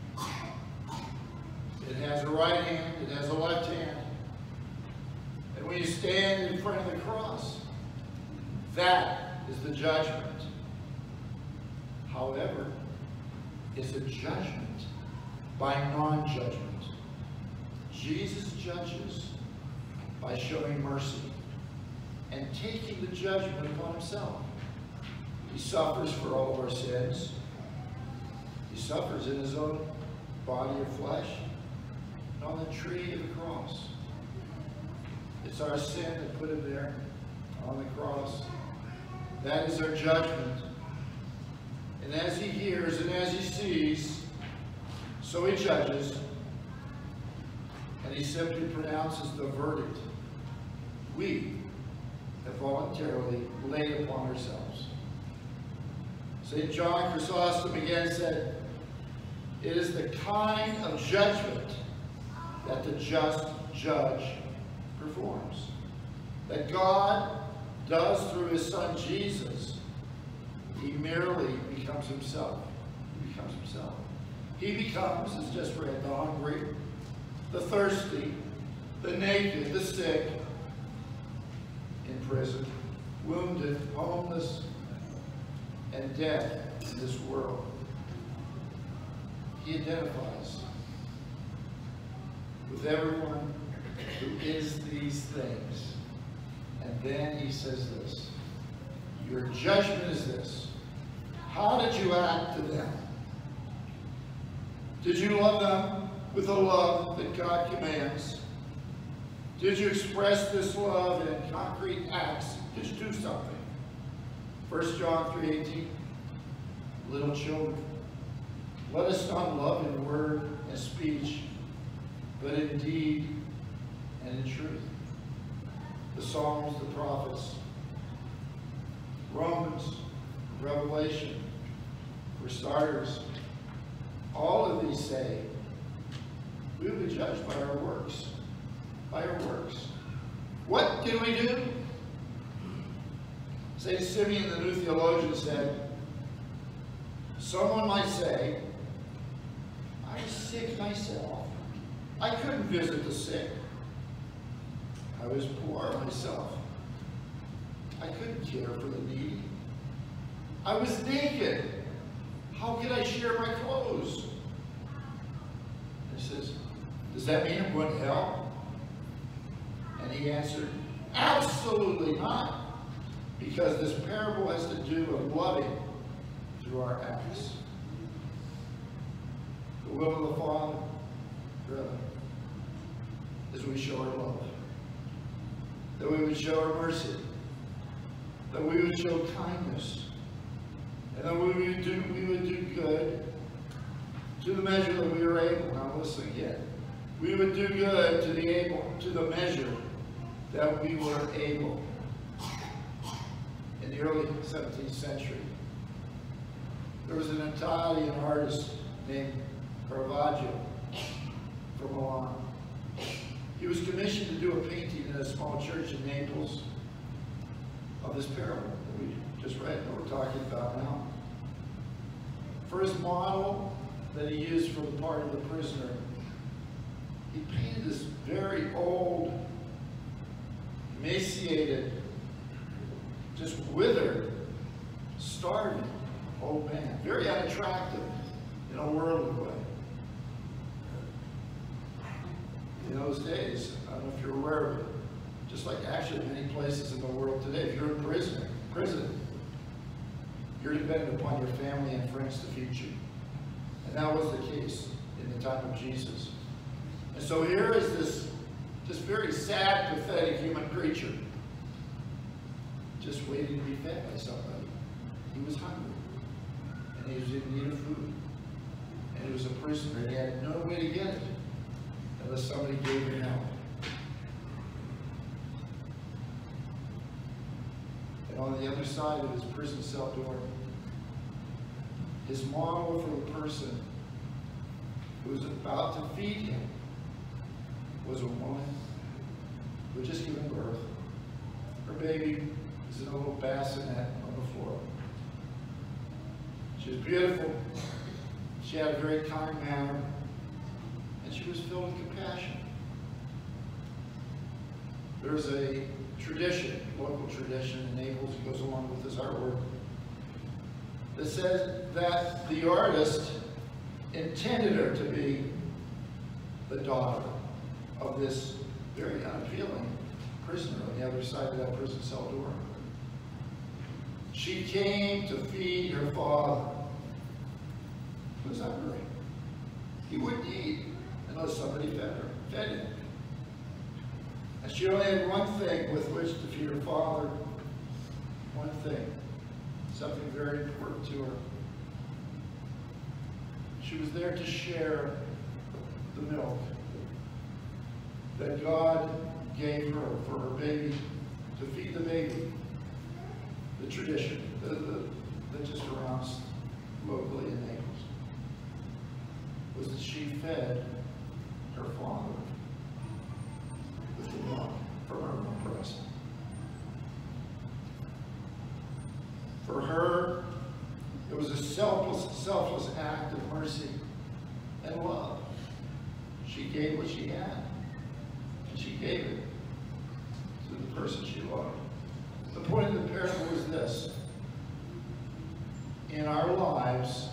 It has a right hand, it has a left hand. And when you stand in front of the cross, that is the judgment. However, it's a judgment by non-judgment. Jesus judges by showing mercy and taking the judgment upon himself. He suffers for all of our sins. He suffers in his own body of flesh and on the tree of the cross. It's our sin that put him there on the cross. That is our judgment. And as he hears and as he sees, so he judges, and he simply pronounces the verdict we have voluntarily laid upon ourselves. Saint John Chrysostom again said, it is the kind of judgment that the just judge performs. That God does through his Son Jesus. He merely becomes himself. He becomes himself. He becomes, as just read, the hungry, the thirsty, the naked, the sick, in prison, wounded, homeless, and dead in this world. He identifies with everyone who is these things. And then he says this, your judgment is this. How did you act to them? Did you love them with the love that God commands? Did you express this love in concrete acts? Did you do something? First John three eighteen, little children, let us not love in word and speech, but in deed and in truth. The Psalms, the prophets, Romans, Revelation, for starters, all of these say we will be judged by our works. By our works. What did we do? Saint Simeon, the new theologian, said, someone might say, I was sick myself. I couldn't visit the sick. I was poor myself. I couldn't care for the needy. I was naked. How could I share my clothes? And he says, does that mean I'm going to hell? And he answered, absolutely not. Because this parable has to do with loving through our acts. The will of the Father, really, is we show our love. That we would show our mercy. That we would show kindness. And that we would do, we would do good to the measure that we are able. Now listen again. We would do good to the able, to the measure that we were able. In the early seventeenth century, there was an Italian artist named Caravaggio from Milan. He was commissioned to do a painting in a small church in Naples of this parable that we just read and we're talking about now. For his model that he used for the part of the prisoner, he painted this very old, emaciated, just withered, starving old man. Very unattractive in a worldly way. In those days, I don't know if you're aware of it, just like actually many places in the world today, if you're in prison, prison, you're dependent upon your family and friends to feed you. And that was the case in the time of Jesus. And so here is this, this very sad, pathetic human creature, just waiting to be fed by somebody. He was hungry, and he was in need of food. And he was a prisoner, and he had no way to get it unless somebody gave him help. And on the other side of his prison cell door, his model for the person who was about to feed him was a woman who had just given birth. Her baby was in a little bassinet on the floor. She was beautiful. She had a very kind manner, and she was filled with compassion. There's a tradition, local tradition in Naples, that goes along with this artwork, that says that the artist intended her to be the daughter of this very unappealing prisoner on the other side of that prison cell door. She came to feed her father, who was hungry. He wouldn't eat unless somebody fed her, fed him. And she only had one thing with which to feed her father, one thing, something very important to her. She was there to share the milk that God gave her for her baby, to feed the baby. The tradition the, the, that just surrounds locally in Naples was that she fed her father with the milk from her own breast. For her, it was a selfless, selfless act of mercy and love. She gave what she had, and she gave it to the person she loved. The point of the parable is this: in our lives,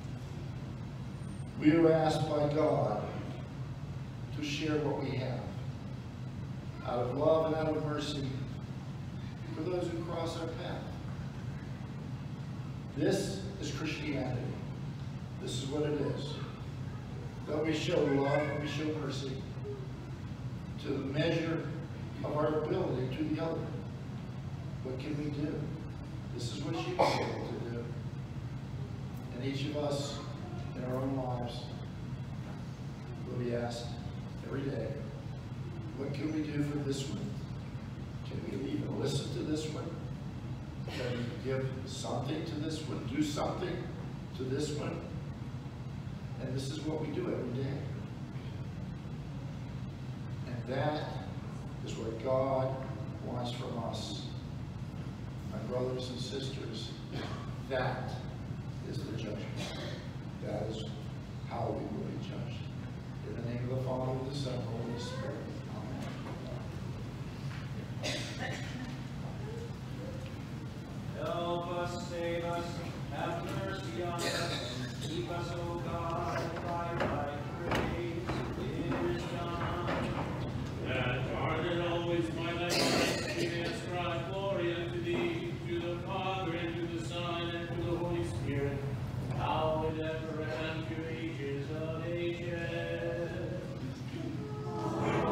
we are asked by God to share what we have, out of love and out of mercy, for those who cross our path. This is Christianity. This is what it is. That we show love and we show mercy to the measure of our ability to the other. What can we do? This is what she was able to do. And each of us in our own lives will be asked every day, what can we do for this one? Can we even listen to this one? Can we give something to this one? Do something to this one? And this is what we do every day. And that is what God wants from us. My brothers and sisters, that is the judgment. That is how we will be judged. In the name of the Father, the Son, and the Holy Spirit. Amen. Help us, save us, have mercy on us, and keep us, O God, by thy praise. It is done. That art and always by thy might we may ascribe glory unto thee, to the Father, and to the Son, and to the Holy Spirit, now and ever, and to ages of ages.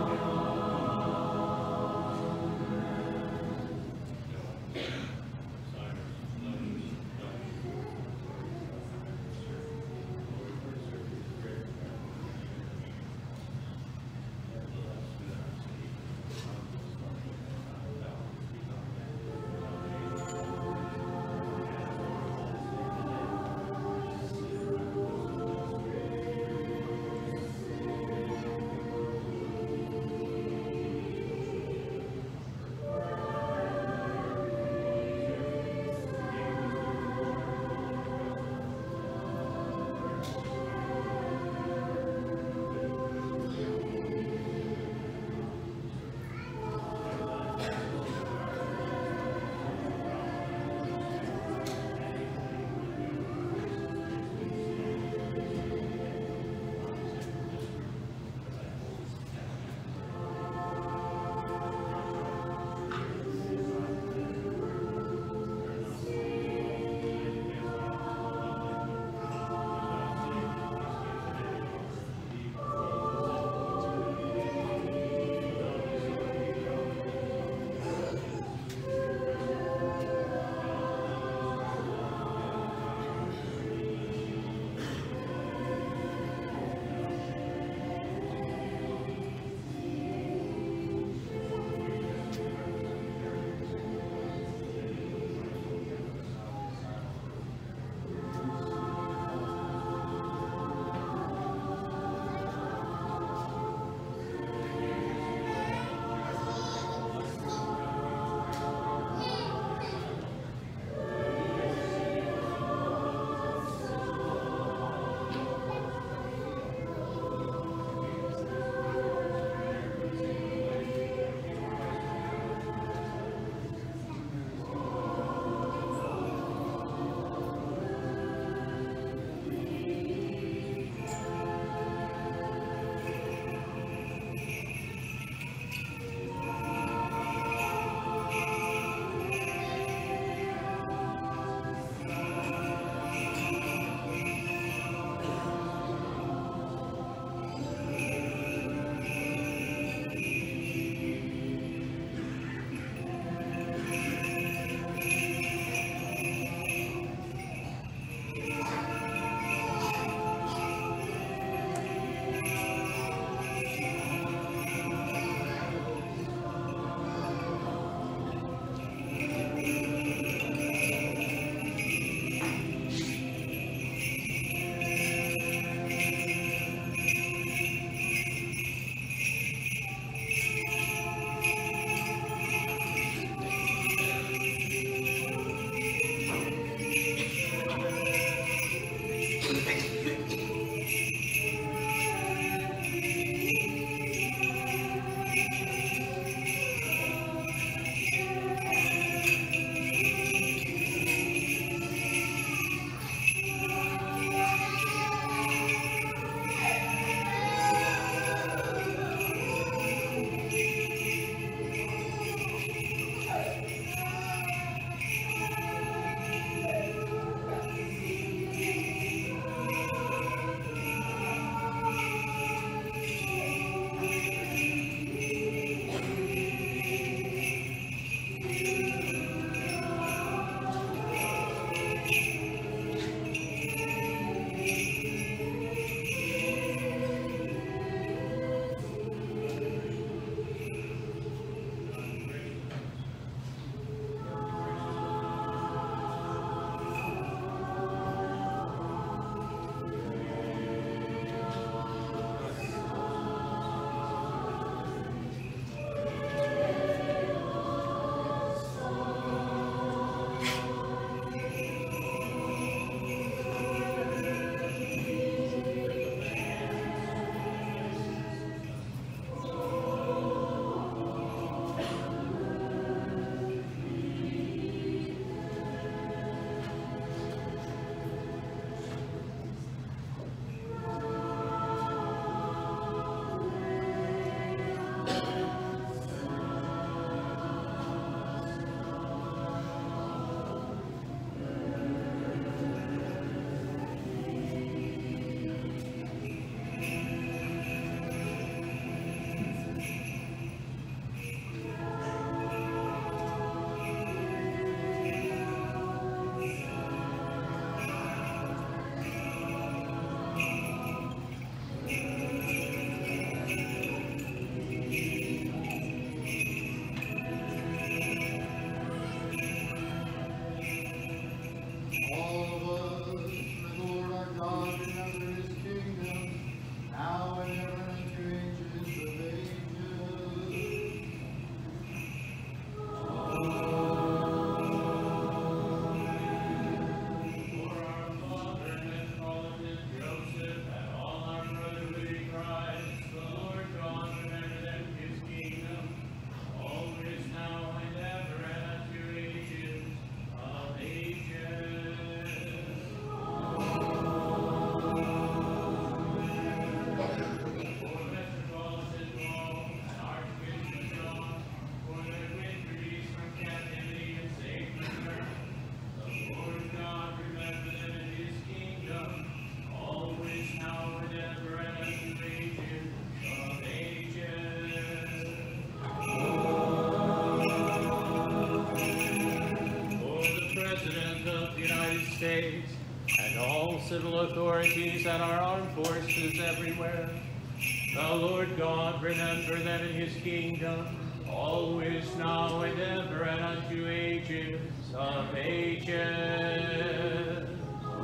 civil authorities and our armed forces everywhere. The Lord God remember them in his kingdom, always now and ever and unto ages of ages.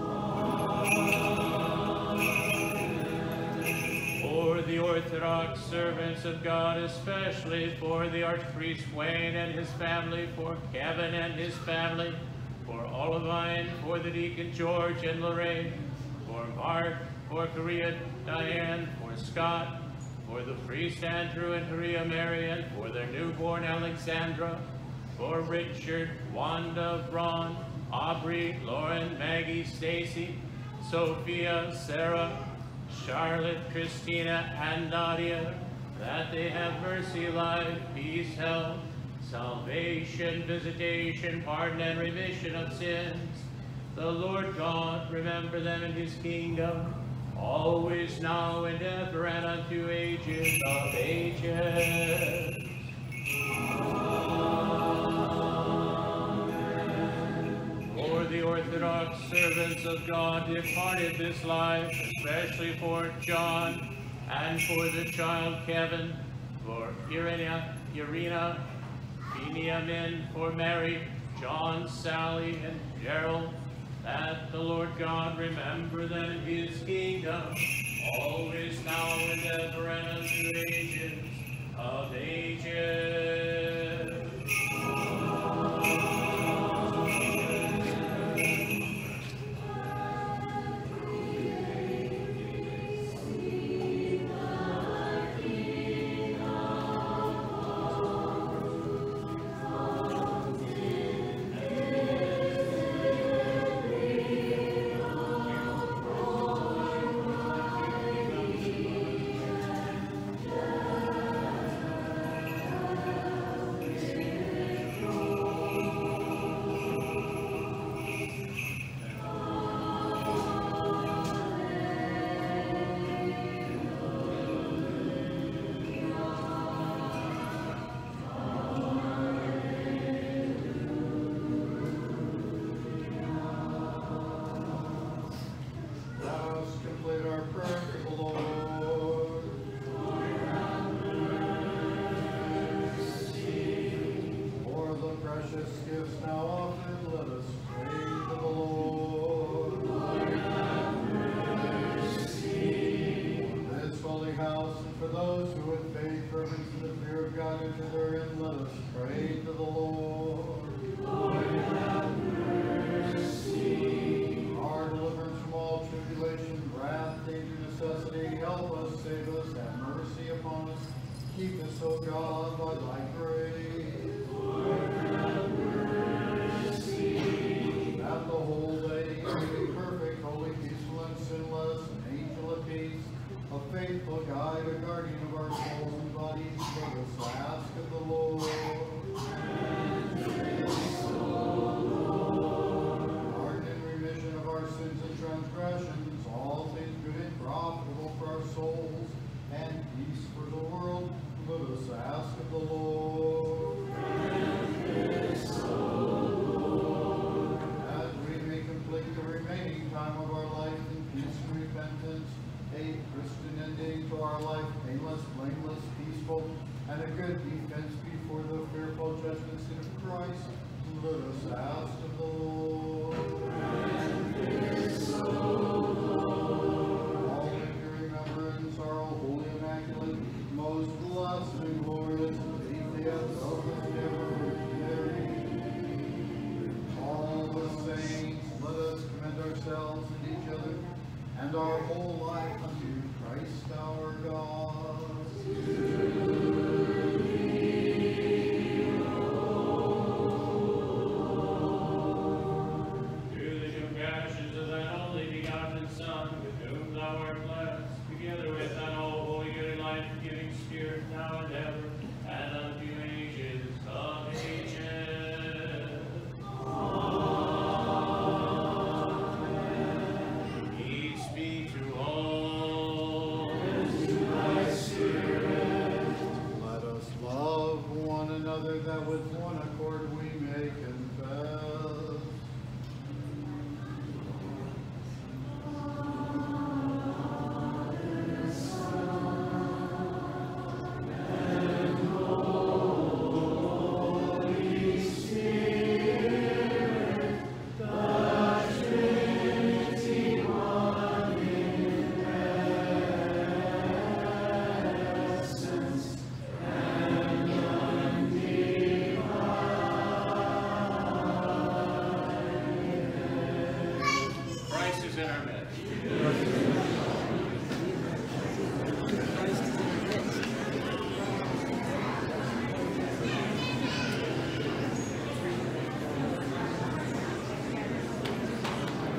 For the Orthodox servants of God, especially for the Archpriest Wayne and his family, for Kevin and his family, for Olivine, for the Deacon George and Lorraine, for Mark, for Korea Diane, for Scott, for the priest Andrew and Korea Marian, for their newborn Alexandra, for Richard, Wanda, Ron, Aubrey, Lauren, Maggie, Stacy, Sophia, Sarah, Charlotte, Christina, and Nadia, that they have mercy, life, peace, health, salvation, visitation, pardon, and remission of sins. The Lord God remember them in his kingdom, always now and ever and unto ages of ages. For the Orthodox servants of God departed this life, especially for John and for the child Kevin, for Irina, Irina, Benjamin, for Mary, John, Sally, and Gerald, that the Lord God remember them in his kingdom, always now and ever and unto ages of ages.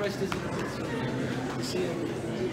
Christ is in the see him.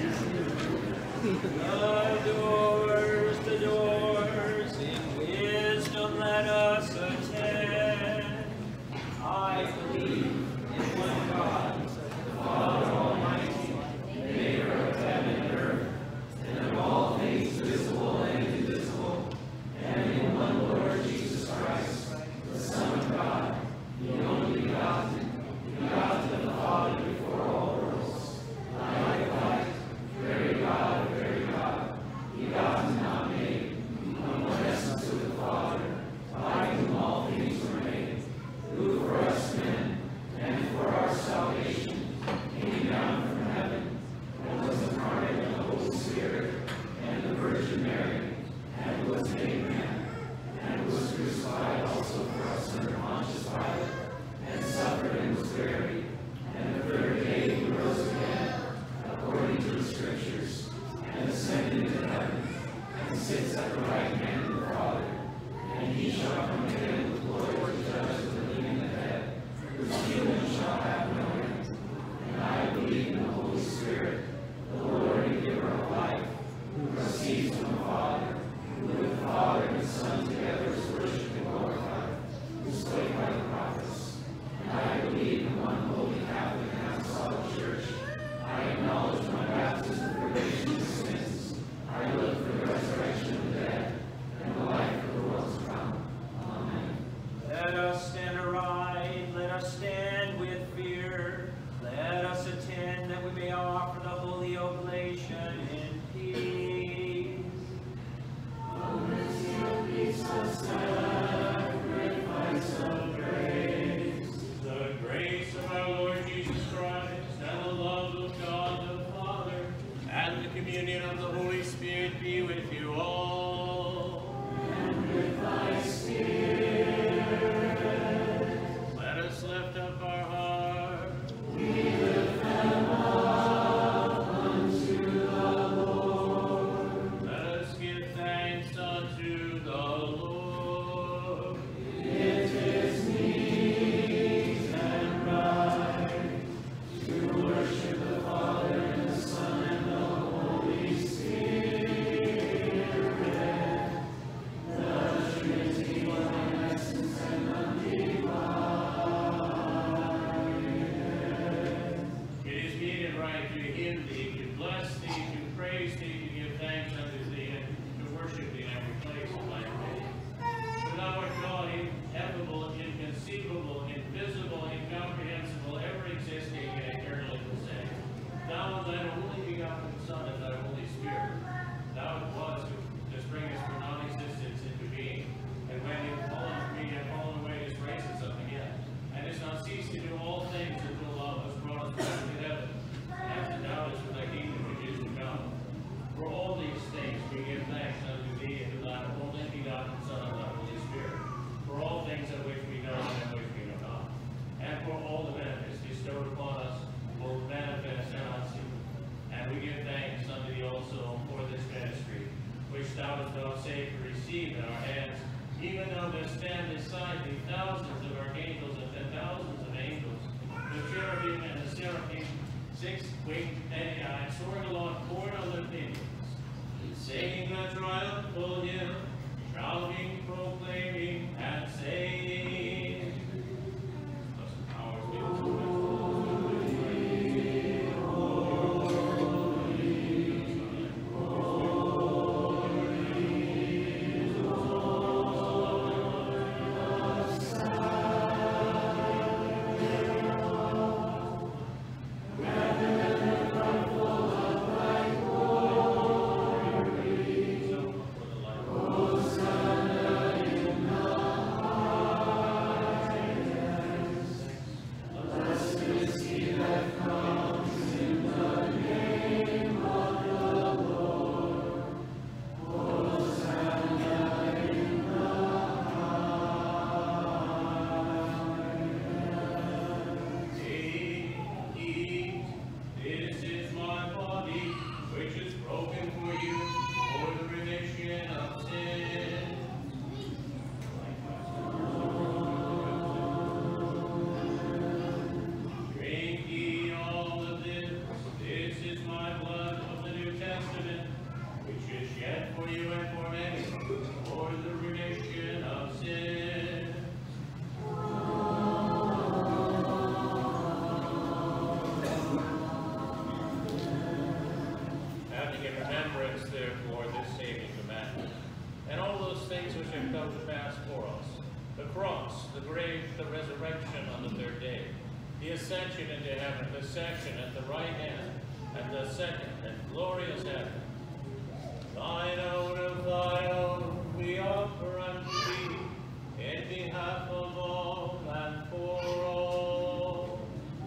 The doors, the doors, in wisdom let us attend. I believe in one God, the Father Almighty, maker of heaven and earth, and of all things visible and invisible, and in one Lord Jesus Christ, the Son of God, the only begotten, begotten of the Father before all worlds, light of light, very God of very God, begotten, not made, in one essence with the Father, by whom all things were made, who for us men, and for our salvation, came down from heaven, and was incarnate of the Holy Spirit, and the Virgin Mary, and was made man, and was crucified also for us under Pontius Pilate, and suffered and was buried, and the third day he rose again, according to the Scriptures, and ascended into heaven, and sits at the right hand of the Father, and he shall come again with glory to judge the living and the dead, whose kingdom shall have no end. And I believe in the Holy Spirit, the Lord and giver of life, who proceeds from the Father, who with the Father and the Son together is worshipped and glorified, who spoke by the prophets. And I believe in one holy Catholic and apostolic Church. I acknowledge my baptism for remission of sins. I look for the resurrection of the dead and the life of the world to come. Amen. Let us stand aright, let us stand with fear. Let us attend that we may offer the holy oblation in peace. O mercy of peace, the sacrifice of grace. The grace of our Lord Jesus Christ, and the love of God the Father, and the communion of the Holy Spirit be with you all. And with thy spirit. Let us lift up our hearts. We lift them up unto the Lord. Let us give thanks unto the Lord. It is meet and right to worship the Father and the Son and the Holy Spirit, the Trinity, one essence and undivided. It is meet and right to hymn thee, to bless thee, to praise thee, to give thanks unto thee, and to worship thee in every place of thy faith. For thou art God, ineffable, inconceivable, invisible, incomprehensible, ever existing, and eternally the same. Thou, thine only begotten Son, and thy Holy Spirit, thou it was who dost bring us from non-existence into being, and when you have fallen from me, have fallen away, dost raise us up again, and dost not cease to do all things until thou hast brought us back to heaven, and hast endowed us with thy kingdom which is to come. For all these things we give thanks unto thee, and to thy only begotten Son, and thy Holy Spirit, for all things of which we know and which we know not, and for all the benefits bestowed upon us, both manifest and unseen. And we give thanks unto thee also for this ministry, which thou hast vouchsafed to receive in our hands, even though there stand beside thee thousands of archangels and ten thousands of angels, the cherubim and the seraphim, six-winged and and soaring along four on their pinions, singing a triumphal hymn, shouting, proclaiming, and saying, blessed powers be with you. Oh, come to pass for us. The cross, the grave, the resurrection on the third day, the ascension into heaven, the session at the right hand, and the second and glorious heaven. Thine own of thy own we offer unto thee, in behalf of all and for all.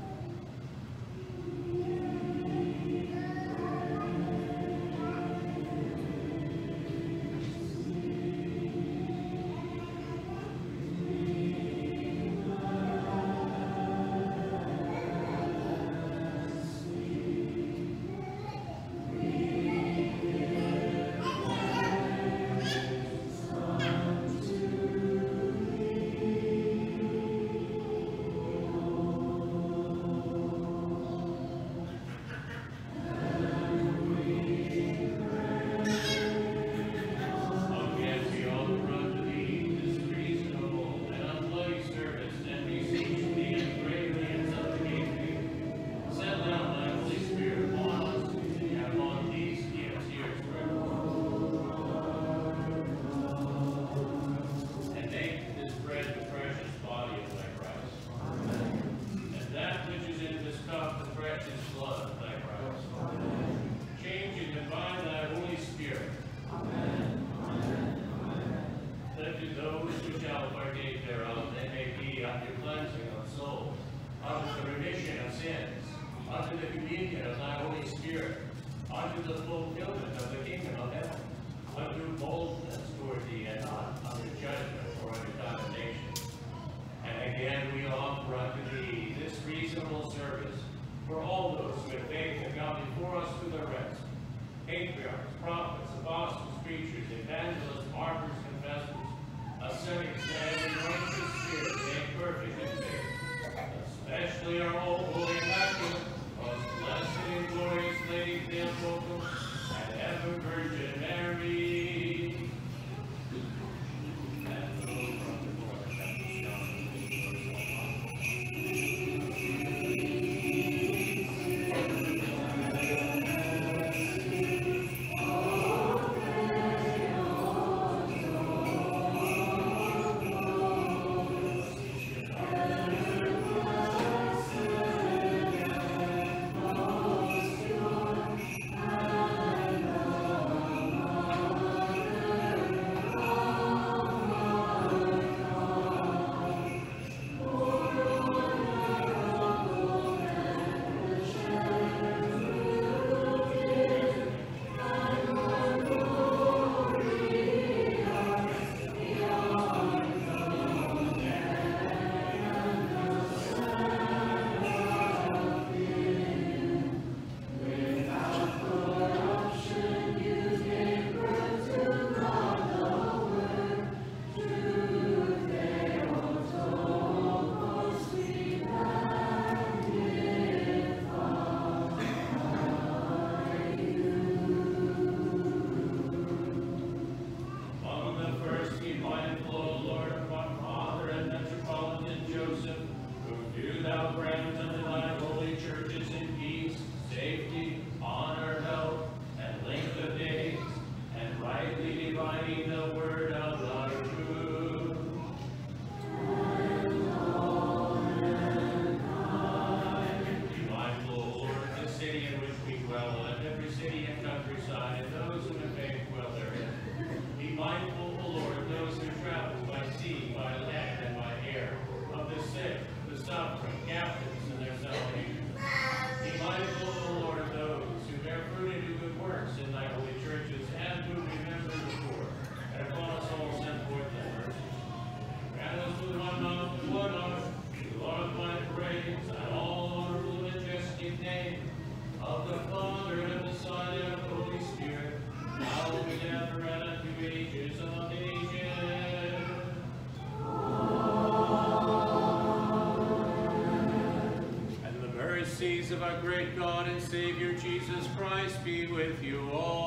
Of our great God and Savior Jesus Christ be with you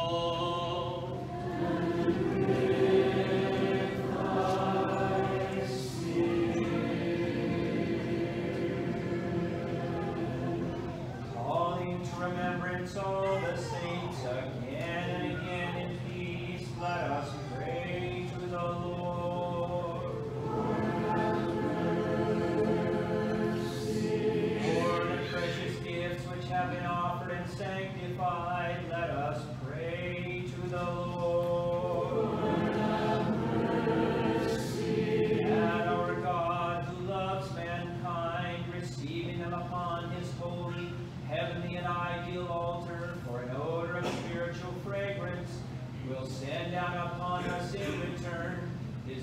all. And with thy spirit. Calling to remembrance all the saints again and again in peace, let us pray to the Lord.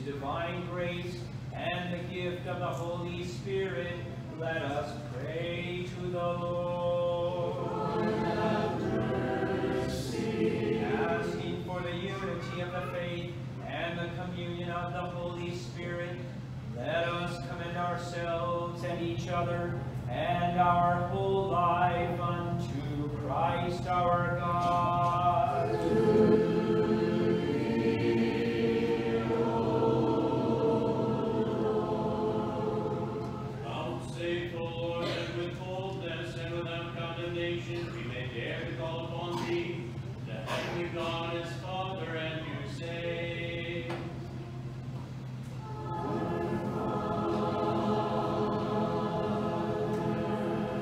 divine grace and the gift of the Holy Spirit, let us pray to the Lord. Have mercy. Asking for the unity of the faith and the communion of the Holy Spirit, let us commend ourselves and each other and our whole life unto Christ our God. Vouchsafe, O Lord, that with boldness and without condemnation we may dare to call upon thee, the heavenly God as Father, and to say,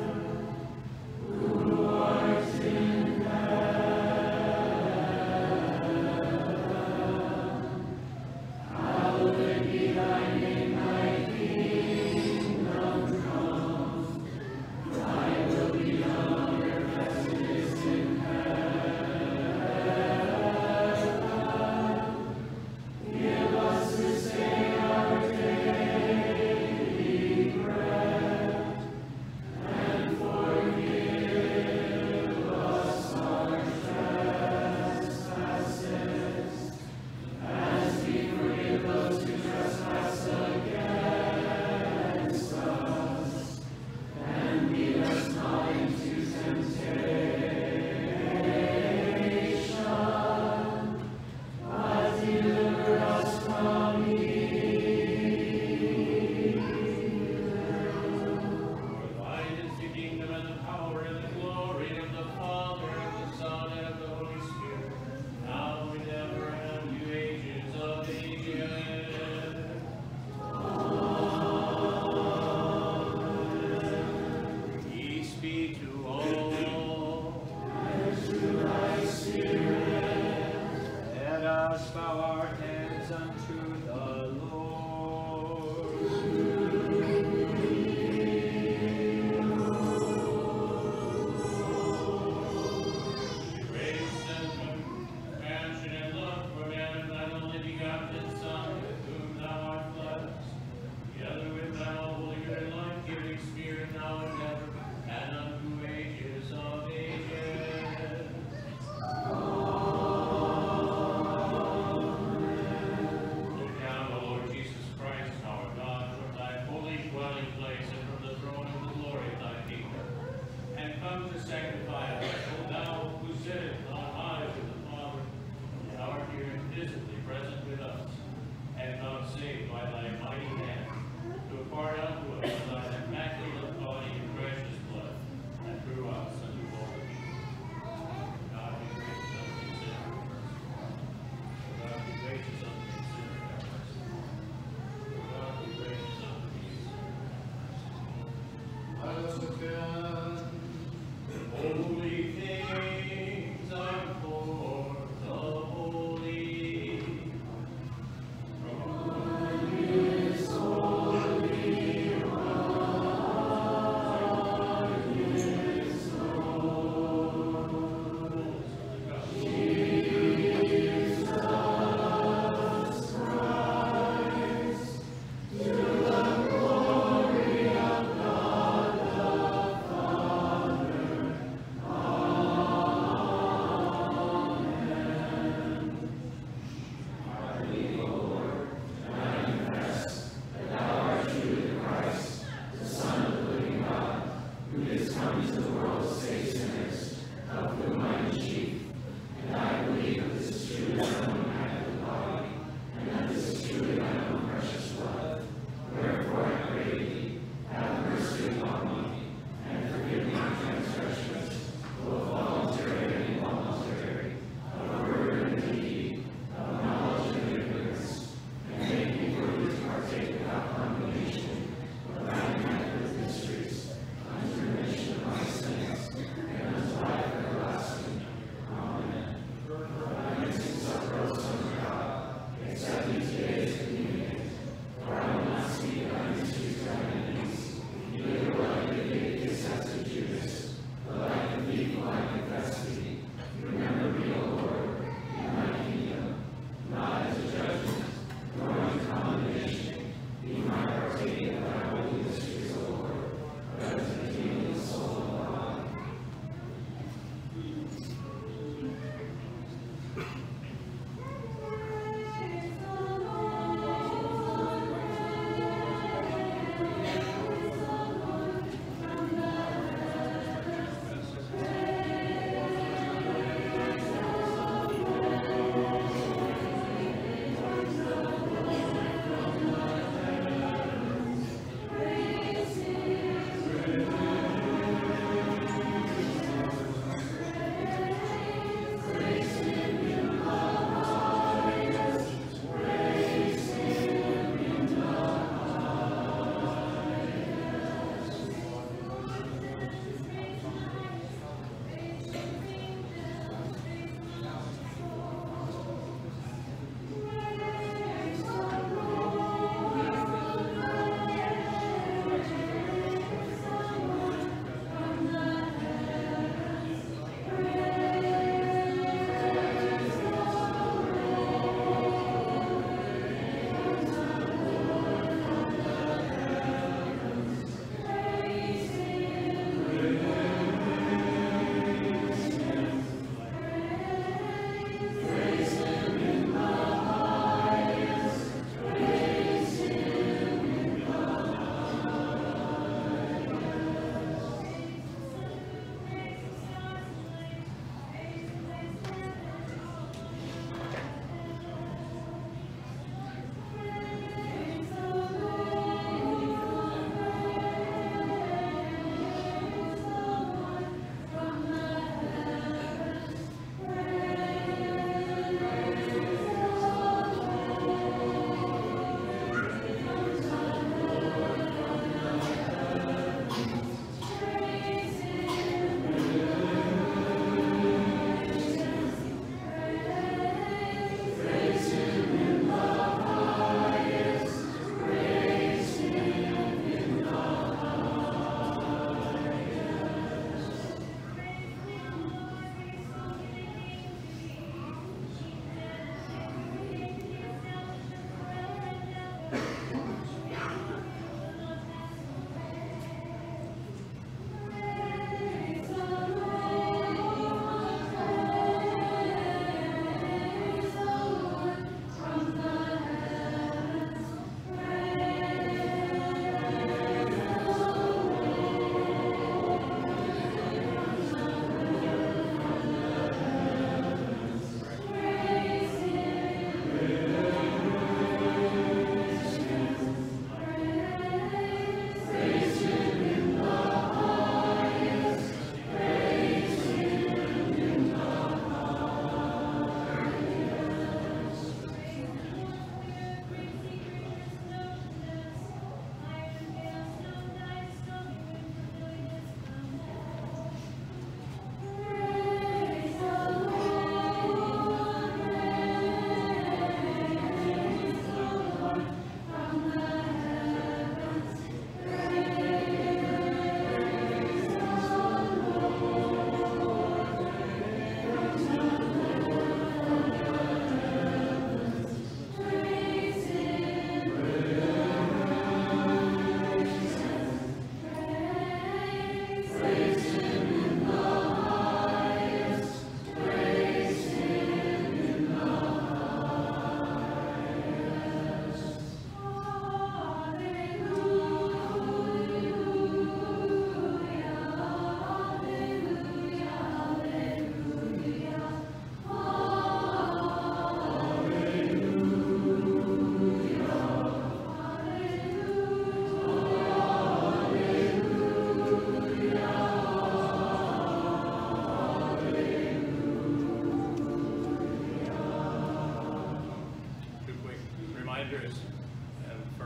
Who art in heaven,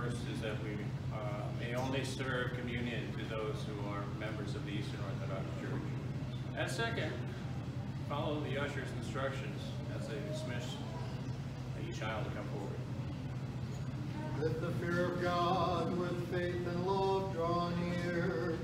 first is that we uh, may only serve communion to those who are members of the Eastern Orthodox Church. And second, follow the usher's instructions as they dismiss each child to come forward. Let the fear of God with faith and love draw near.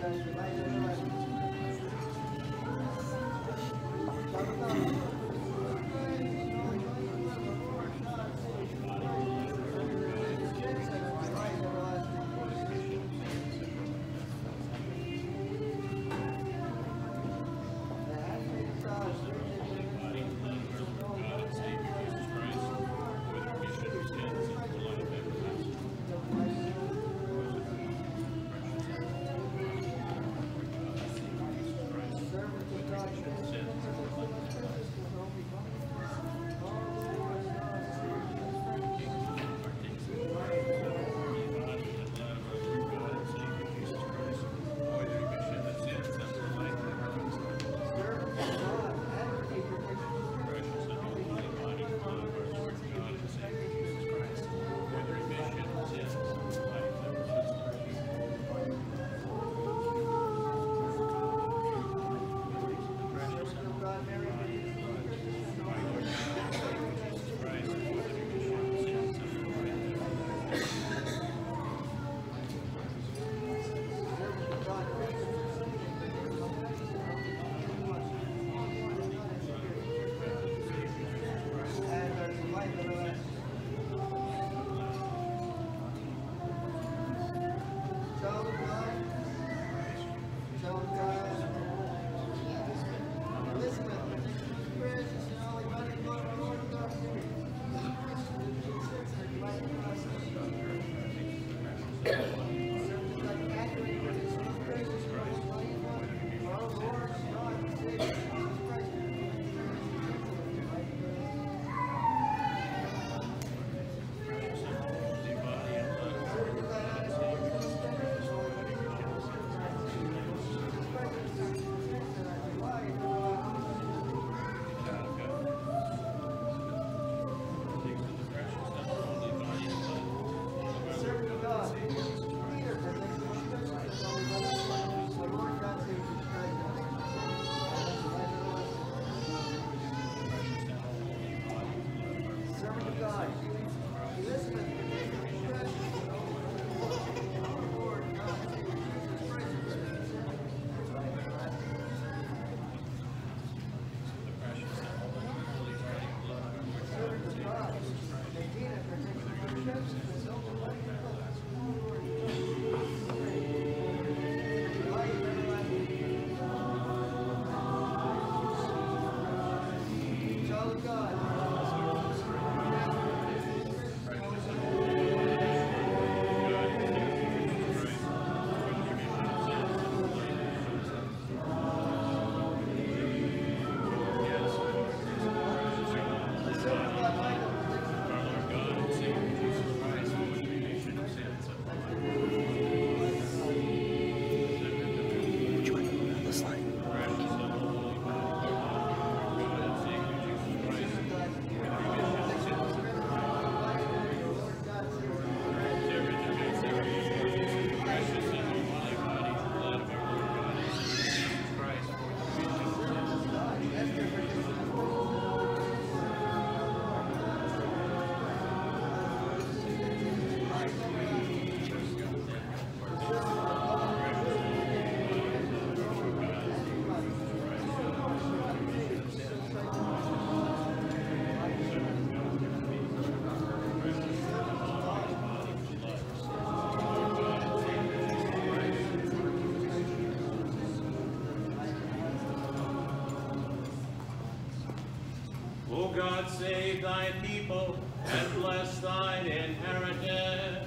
God, save thy people and bless thine inheritance.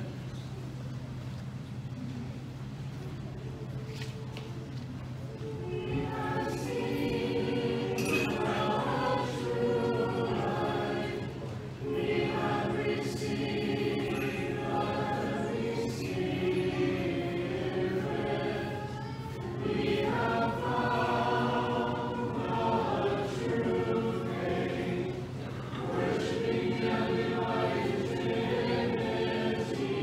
Worshiping and delighting in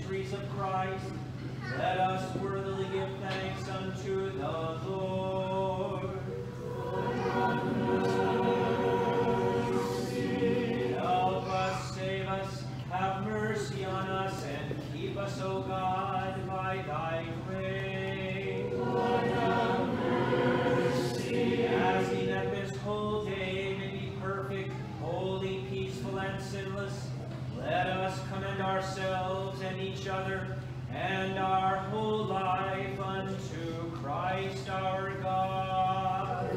mysteries of Christ, let us worthily give thanks unto the Lord. Help us, save us, have mercy on us, and keep us, O God, by thy grace. Lord, have mercy. As in that this whole day may be perfect, holy, peaceful, and sinless, let us commend ourselves and each other and our whole life unto Christ our God.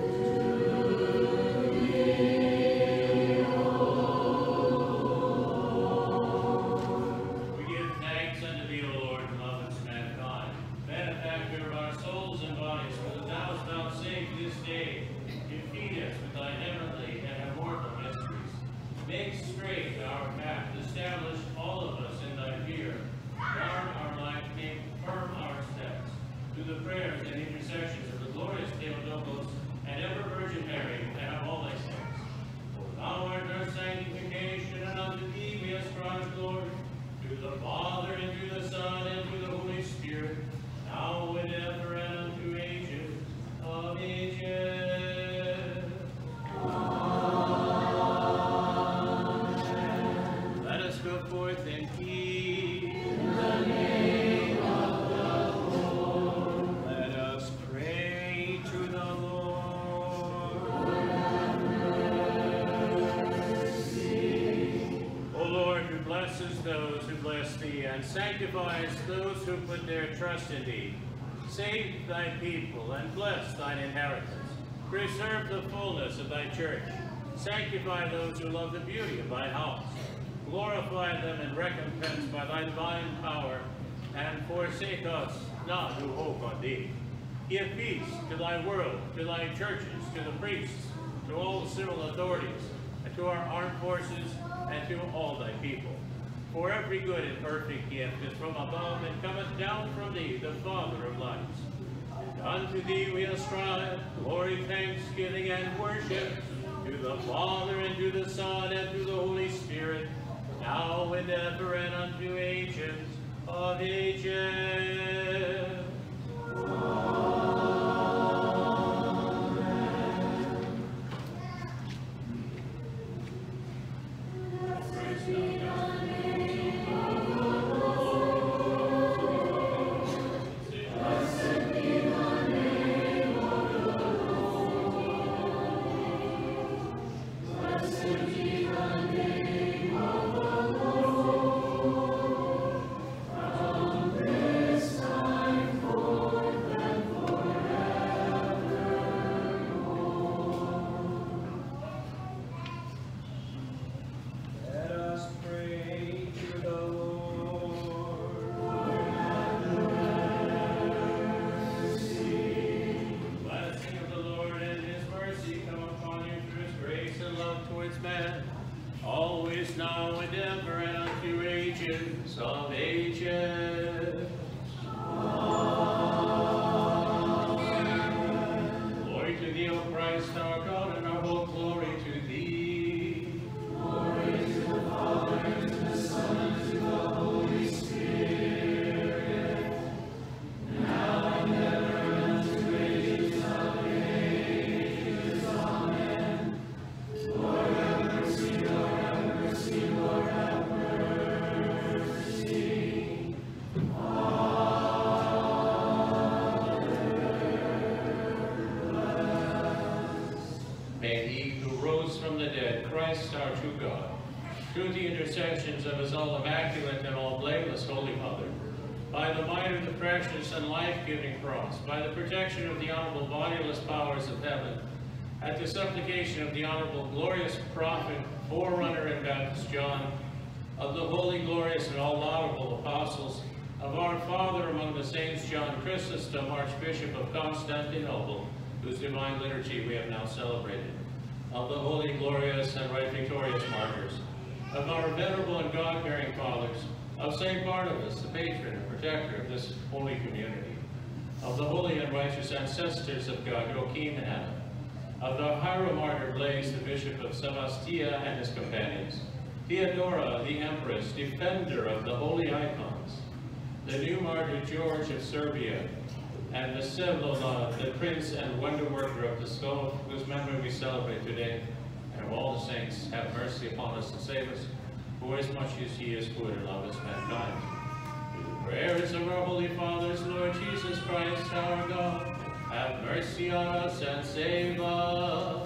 We give thanks unto thee, O Lord, and love us mankind, benefactor of our souls and bodies, for that thou hast vouchsafed this day to feed us with thy heavenly and immortal mysteries. Make straight our path, establish all of us in thy fear, guard our life, make firm our steps, through the prayers and intercessions of the glorious Theotokos and ever Virgin Mary and of all thy saints. For thou art our sanctification, and unto thee we ascribe glory, to the Father, and to the Son, and to the Holy Spirit, now and ever, and unto ages of ages. Amen. Let us go forth in peace. In the name of the Lord. Let us pray to the Lord. Lord, have mercy. O Lord, who blesses those who bless thee, and sanctifies those who put their trust in thee, save thy people, and bless thine inheritance. Preserve the fullness of thy church. Sanctify those who love the beauty of thy house. Glorify them and recompense by thy divine power, and forsake us not who hope on thee. Give peace to thy world, to thy churches, to the priests, to all civil authorities, and to our armed forces, and to all thy people. For every good and perfect gift is from above, and cometh down from thee, the Father of lights. And unto thee we ascribe glory, thanksgiving, and worship, to the Father, and to the Son, and to the Holy Spirit, now and ever, and unto ages of ages. Through the intercessions of his all immaculate and all blameless Holy Mother, by the might of the precious and life-giving cross, by the protection of the honorable bodiless powers of heaven, at the supplication of the honorable glorious prophet, forerunner and Baptist John, of the holy, glorious, and all laudable apostles, of our Father among the saints, John Chrysostom, Archbishop of Constantinople, whose divine liturgy we have now celebrated, of the holy, glorious, and right victorious martyrs, of our venerable and God-bearing fathers, of Saint Barnabas, the patron and protector of this holy community, of the holy and righteous ancestors of God, Joachim and Anna, of the hieromartyr Blaise, the Bishop of Sebastia and his companions, Theodora, the Empress, defender of the holy icons, the new martyr George of Serbia, and the Sevlola, the prince and wonder worker of the skull, whose memory we celebrate today, and of all the saints, have mercy upon us and save us, for as much as he is good and loveth mankind. Through the prayers of our holy fathers, Lord Jesus Christ, our God, have mercy on us and save us.